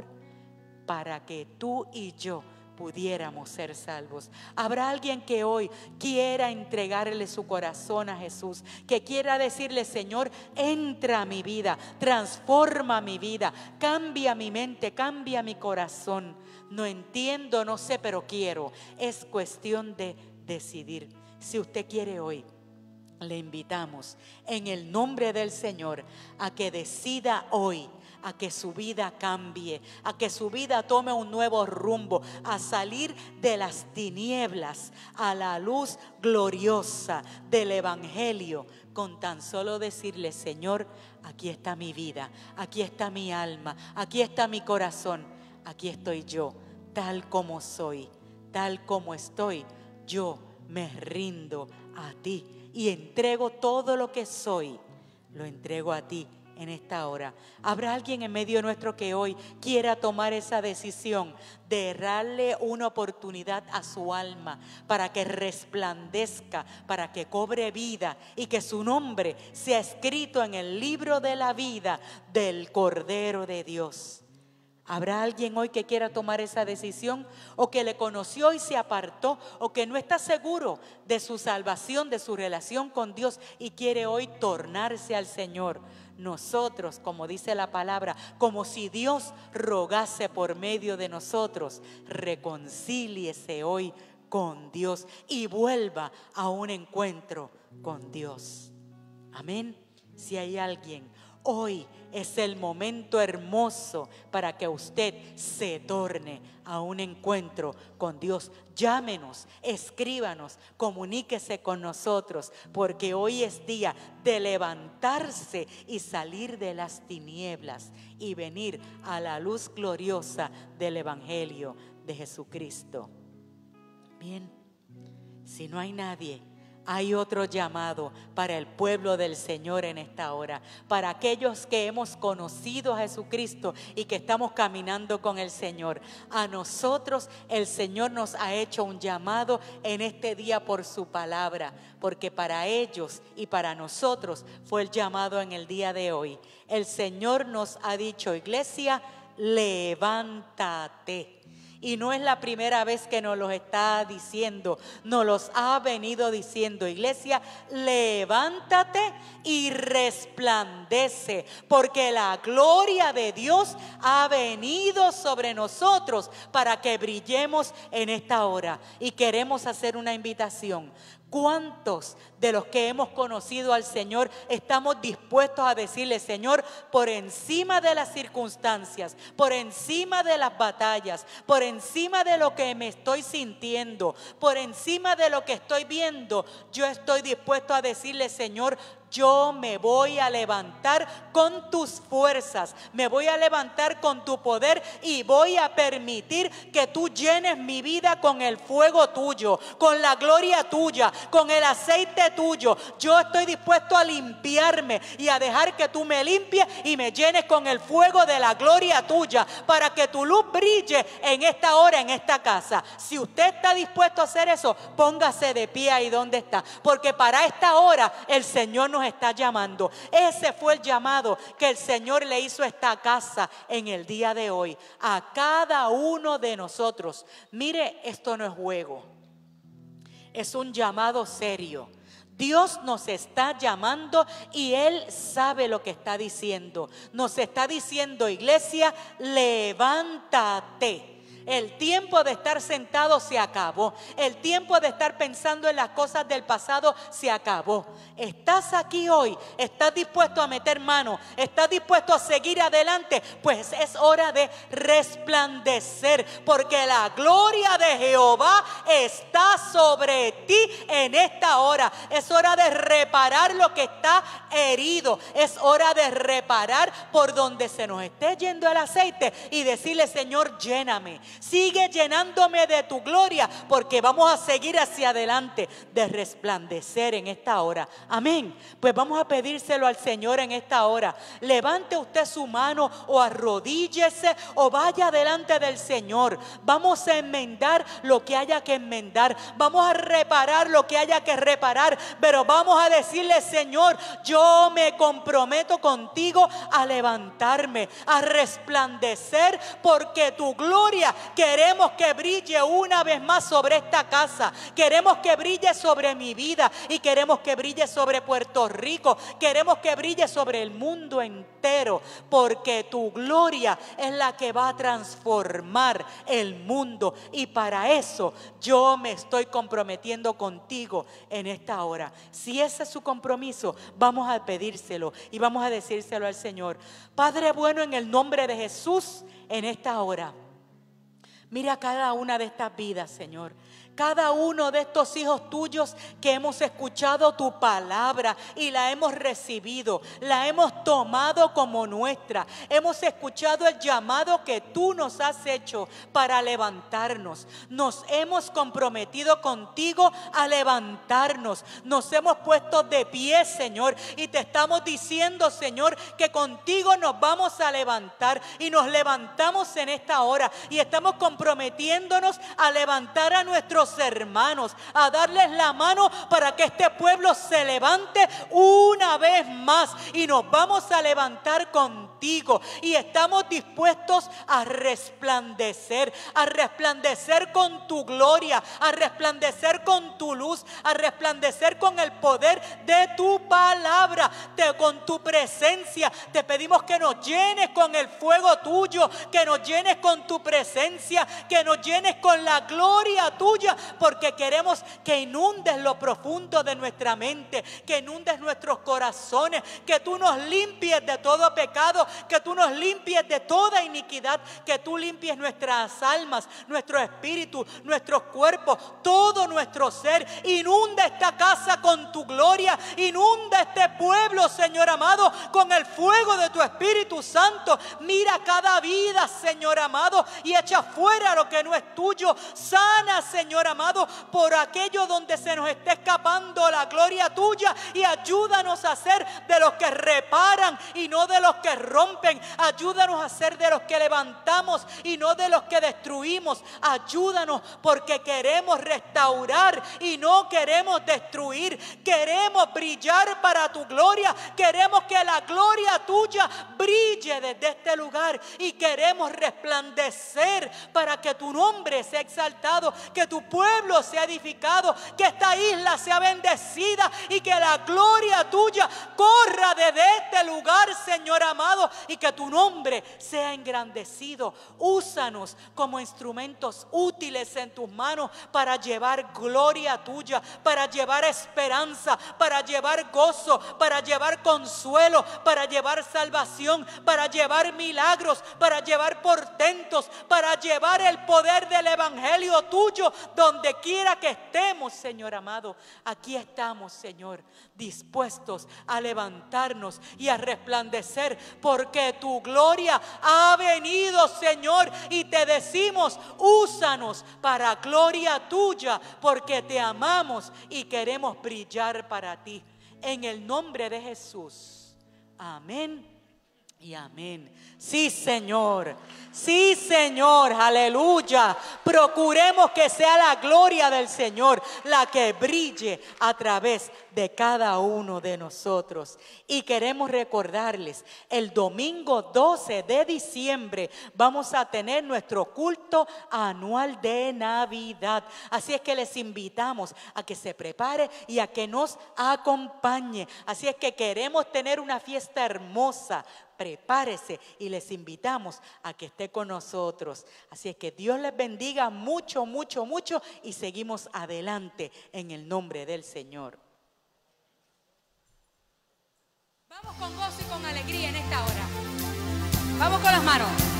para que tú y yo pudiéramos ser salvos. Habrá alguien que hoy quiera entregarle su corazón a Jesús, que quiera decirle: Señor, entra a mi vida, transforma mi vida, cambia mi mente, cambia mi corazón. No entiendo, no sé, pero quiero. Es cuestión de decidir. Si usted quiere hoy, le invitamos en el nombre del Señor a que decida hoy, a que su vida cambie, a que su vida tome un nuevo rumbo, a salir de las tinieblas a la luz gloriosa del Evangelio, con tan solo decirle: Señor, aquí está mi vida, aquí está mi alma, aquí está mi corazón, aquí estoy yo, tal como soy, tal como estoy. Yo me rindo a ti y entrego todo lo que soy, lo entrego a ti en esta hora. Habrá alguien en medio nuestro que hoy quiera tomar esa decisión de darle una oportunidad a su alma para que resplandezca, para que cobre vida y que su nombre sea escrito en el libro de la vida del Cordero de Dios. ¿Habrá alguien hoy que quiera tomar esa decisión, o que le conoció y se apartó, o que no está seguro de su salvación, de su relación con Dios y quiere hoy tornarse al Señor? Nosotros, como dice la palabra, como si Dios rogase por medio de nosotros, reconcíliese hoy con Dios y vuelva a un encuentro con Dios. Amén. Si hay alguien, hoy es el momento hermoso para que usted se torne a un encuentro con Dios. Llámenos, escríbanos, comuníquese con nosotros, porque hoy es día de levantarse y salir de las tinieblas y venir a la luz gloriosa del Evangelio de Jesucristo. Bien, si no hay nadie, hay otro llamado para el pueblo del Señor en esta hora, para aquellos que hemos conocido a Jesucristo y que estamos caminando con el Señor. A nosotros el Señor nos ha hecho un llamado en este día por su palabra, porque para ellos y para nosotros fue el llamado en el día de hoy. El Señor nos ha dicho: iglesia, levántate. Y no es la primera vez que nos los está diciendo, nos los ha venido diciendo: iglesia, levántate y resplandece, porque la gloria de Dios ha venido sobre nosotros para que brillemos en esta hora. Y queremos hacer una invitación. ¿Cuántos de los que hemos conocido al Señor estamos dispuestos a decirle: Señor, por encima de las circunstancias, por encima de las batallas, por encima de lo que me estoy sintiendo, por encima de lo que estoy viendo, yo estoy dispuesto a decirle: Señor, yo me voy a levantar con tus fuerzas, me voy a levantar con tu poder y voy a permitir que tú llenes mi vida con el fuego tuyo, con la gloria tuya, con el aceite tuyo. Yo estoy dispuesto a limpiarme y a dejar que tú me limpies y me llenes con el fuego de la gloria tuya, para que tu luz brille en esta hora, en esta casa. Si usted está dispuesto a hacer eso, póngase de pie ahí donde está, porque para esta hora el Señor nos está llamando. Ese fue el llamado que el Señor le hizo a esta casa en el día de hoy, a cada uno de nosotros. Mire, esto no es juego, es un llamado serio. Dios nos está llamando y Él sabe lo que está diciendo. Nos está diciendo, iglesia, levántate. El tiempo de estar sentado se acabó. El tiempo de estar pensando en las cosas del pasado se acabó. ¿Estás aquí hoy? ¿Estás dispuesto a meter mano? ¿Estás dispuesto a seguir adelante? Pues es hora de resplandecer, porque la gloria de Jehová está sobre ti en esta hora. Es hora de reparar lo que está herido. Es hora de reparar por donde se nos esté yendo el aceite y decirle, Señor, lléname. Sigue llenándome de tu gloria, porque vamos a seguir hacia adelante, de resplandecer en esta hora. Amén. Pues vamos a pedírselo al Señor en esta hora. Levante usted su mano o arrodíllese o vaya delante del Señor. Vamos a enmendar lo que haya que enmendar. Vamos a reparar lo que haya que reparar. Pero vamos a decirle, Señor, yo me comprometo contigo a levantarme, a resplandecer, porque tu gloria queremos que brille una vez más sobre esta casa. Queremos que brille sobre mi vida y queremos que brille sobre Puerto Rico. Queremos que brille sobre el mundo entero, porque tu gloria es la que va a transformar el mundo. Y para eso yo me estoy comprometiendo contigo en esta hora. Si ese es su compromiso, vamos a pedírselo y vamos a decírselo al Señor. Padre bueno, en el nombre de Jesús, en esta hora, mira cada una de estas vidas, Señor. Cada uno de estos hijos tuyos que hemos escuchado tu palabra y la hemos recibido, la hemos tomado como nuestra. Hemos escuchado el llamado que tú nos has hecho para levantarnos. Nos hemos comprometido contigo a levantarnos. Nos hemos puesto de pie, Señor, y te estamos diciendo, Señor, que contigo nos vamos a levantar, y nos levantamos en esta hora y estamos comprometiéndonos a levantar a nuestros hermanos, a darles la mano para que este pueblo se levante una vez más, y nos vamos a levantar contigo y estamos dispuestos a resplandecer con tu gloria, a resplandecer con tu luz, a resplandecer con el poder de tu palabra, con tu presencia. Te pedimos que nos llenes con el fuego tuyo, que nos llenes con tu presencia, que nos llenes con la gloria tuya, porque queremos que inundes lo profundo de nuestra mente, que inundes nuestros corazones, que tú nos limpies de todo pecado, que tú nos limpies de toda iniquidad, que tú limpies nuestras almas, nuestro espíritu, nuestros cuerpos, todo nuestro ser. Inunda esta casa con tu gloria, inunda este pueblo, Señor amado, con el fuego de tu Espíritu Santo. Mira cada vida, Señor amado, y echa fuera lo que no es tuyo. Sana, Señor amado, por aquello donde se nos esté escapando la gloria tuya, y ayúdanos a ser de los que reparan y no de los que rompen. Ayúdanos a ser de los que levantamos y no de los que destruimos. Ayúdanos, porque queremos restaurar y no queremos destruir. Queremos brillar para tu gloria. Queremos que la gloria tuya brille desde este lugar, y queremos resplandecer para que tu nombre sea exaltado, que tu pueblo sea edificado, que esta isla sea bendecida y que la gloria tuya corra desde este lugar, Señor amado, y que tu nombre sea engrandecido. Úsanos como instrumentos útiles en tus manos para llevar gloria tuya, para llevar esperanza, para llevar gozo, para llevar consuelo, para llevar salvación, para llevar milagros, para llevar portentos, para llevar el poder del evangelio tuyo donde quiera que estemos, Señor amado. Aquí estamos, Señor, dispuestos a levantarnos y a resplandecer, porque tu gloria ha venido, Señor, y te decimos, úsanos para gloria tuya, porque te amamos y queremos brillar para ti. En el nombre de Jesús. Amén y amén. Sí, Señor. Sí, Señor. Aleluya. Procuremos que sea la gloria del Señor la que brille a través de cada uno de nosotros. Y queremos recordarles, el domingo 12 de diciembre vamos a tener nuestro culto anual de Navidad. Así es que les invitamos a que se prepare y a que nos acompañe. Así es que queremos tener una fiesta hermosa. Prepárese y les invitamos a que esté con nosotros. Así es que Dios les bendiga mucho, mucho, mucho y seguimos adelante en el nombre del Señor. Vamos con gozo y con alegría en esta hora. Vamos con las manos.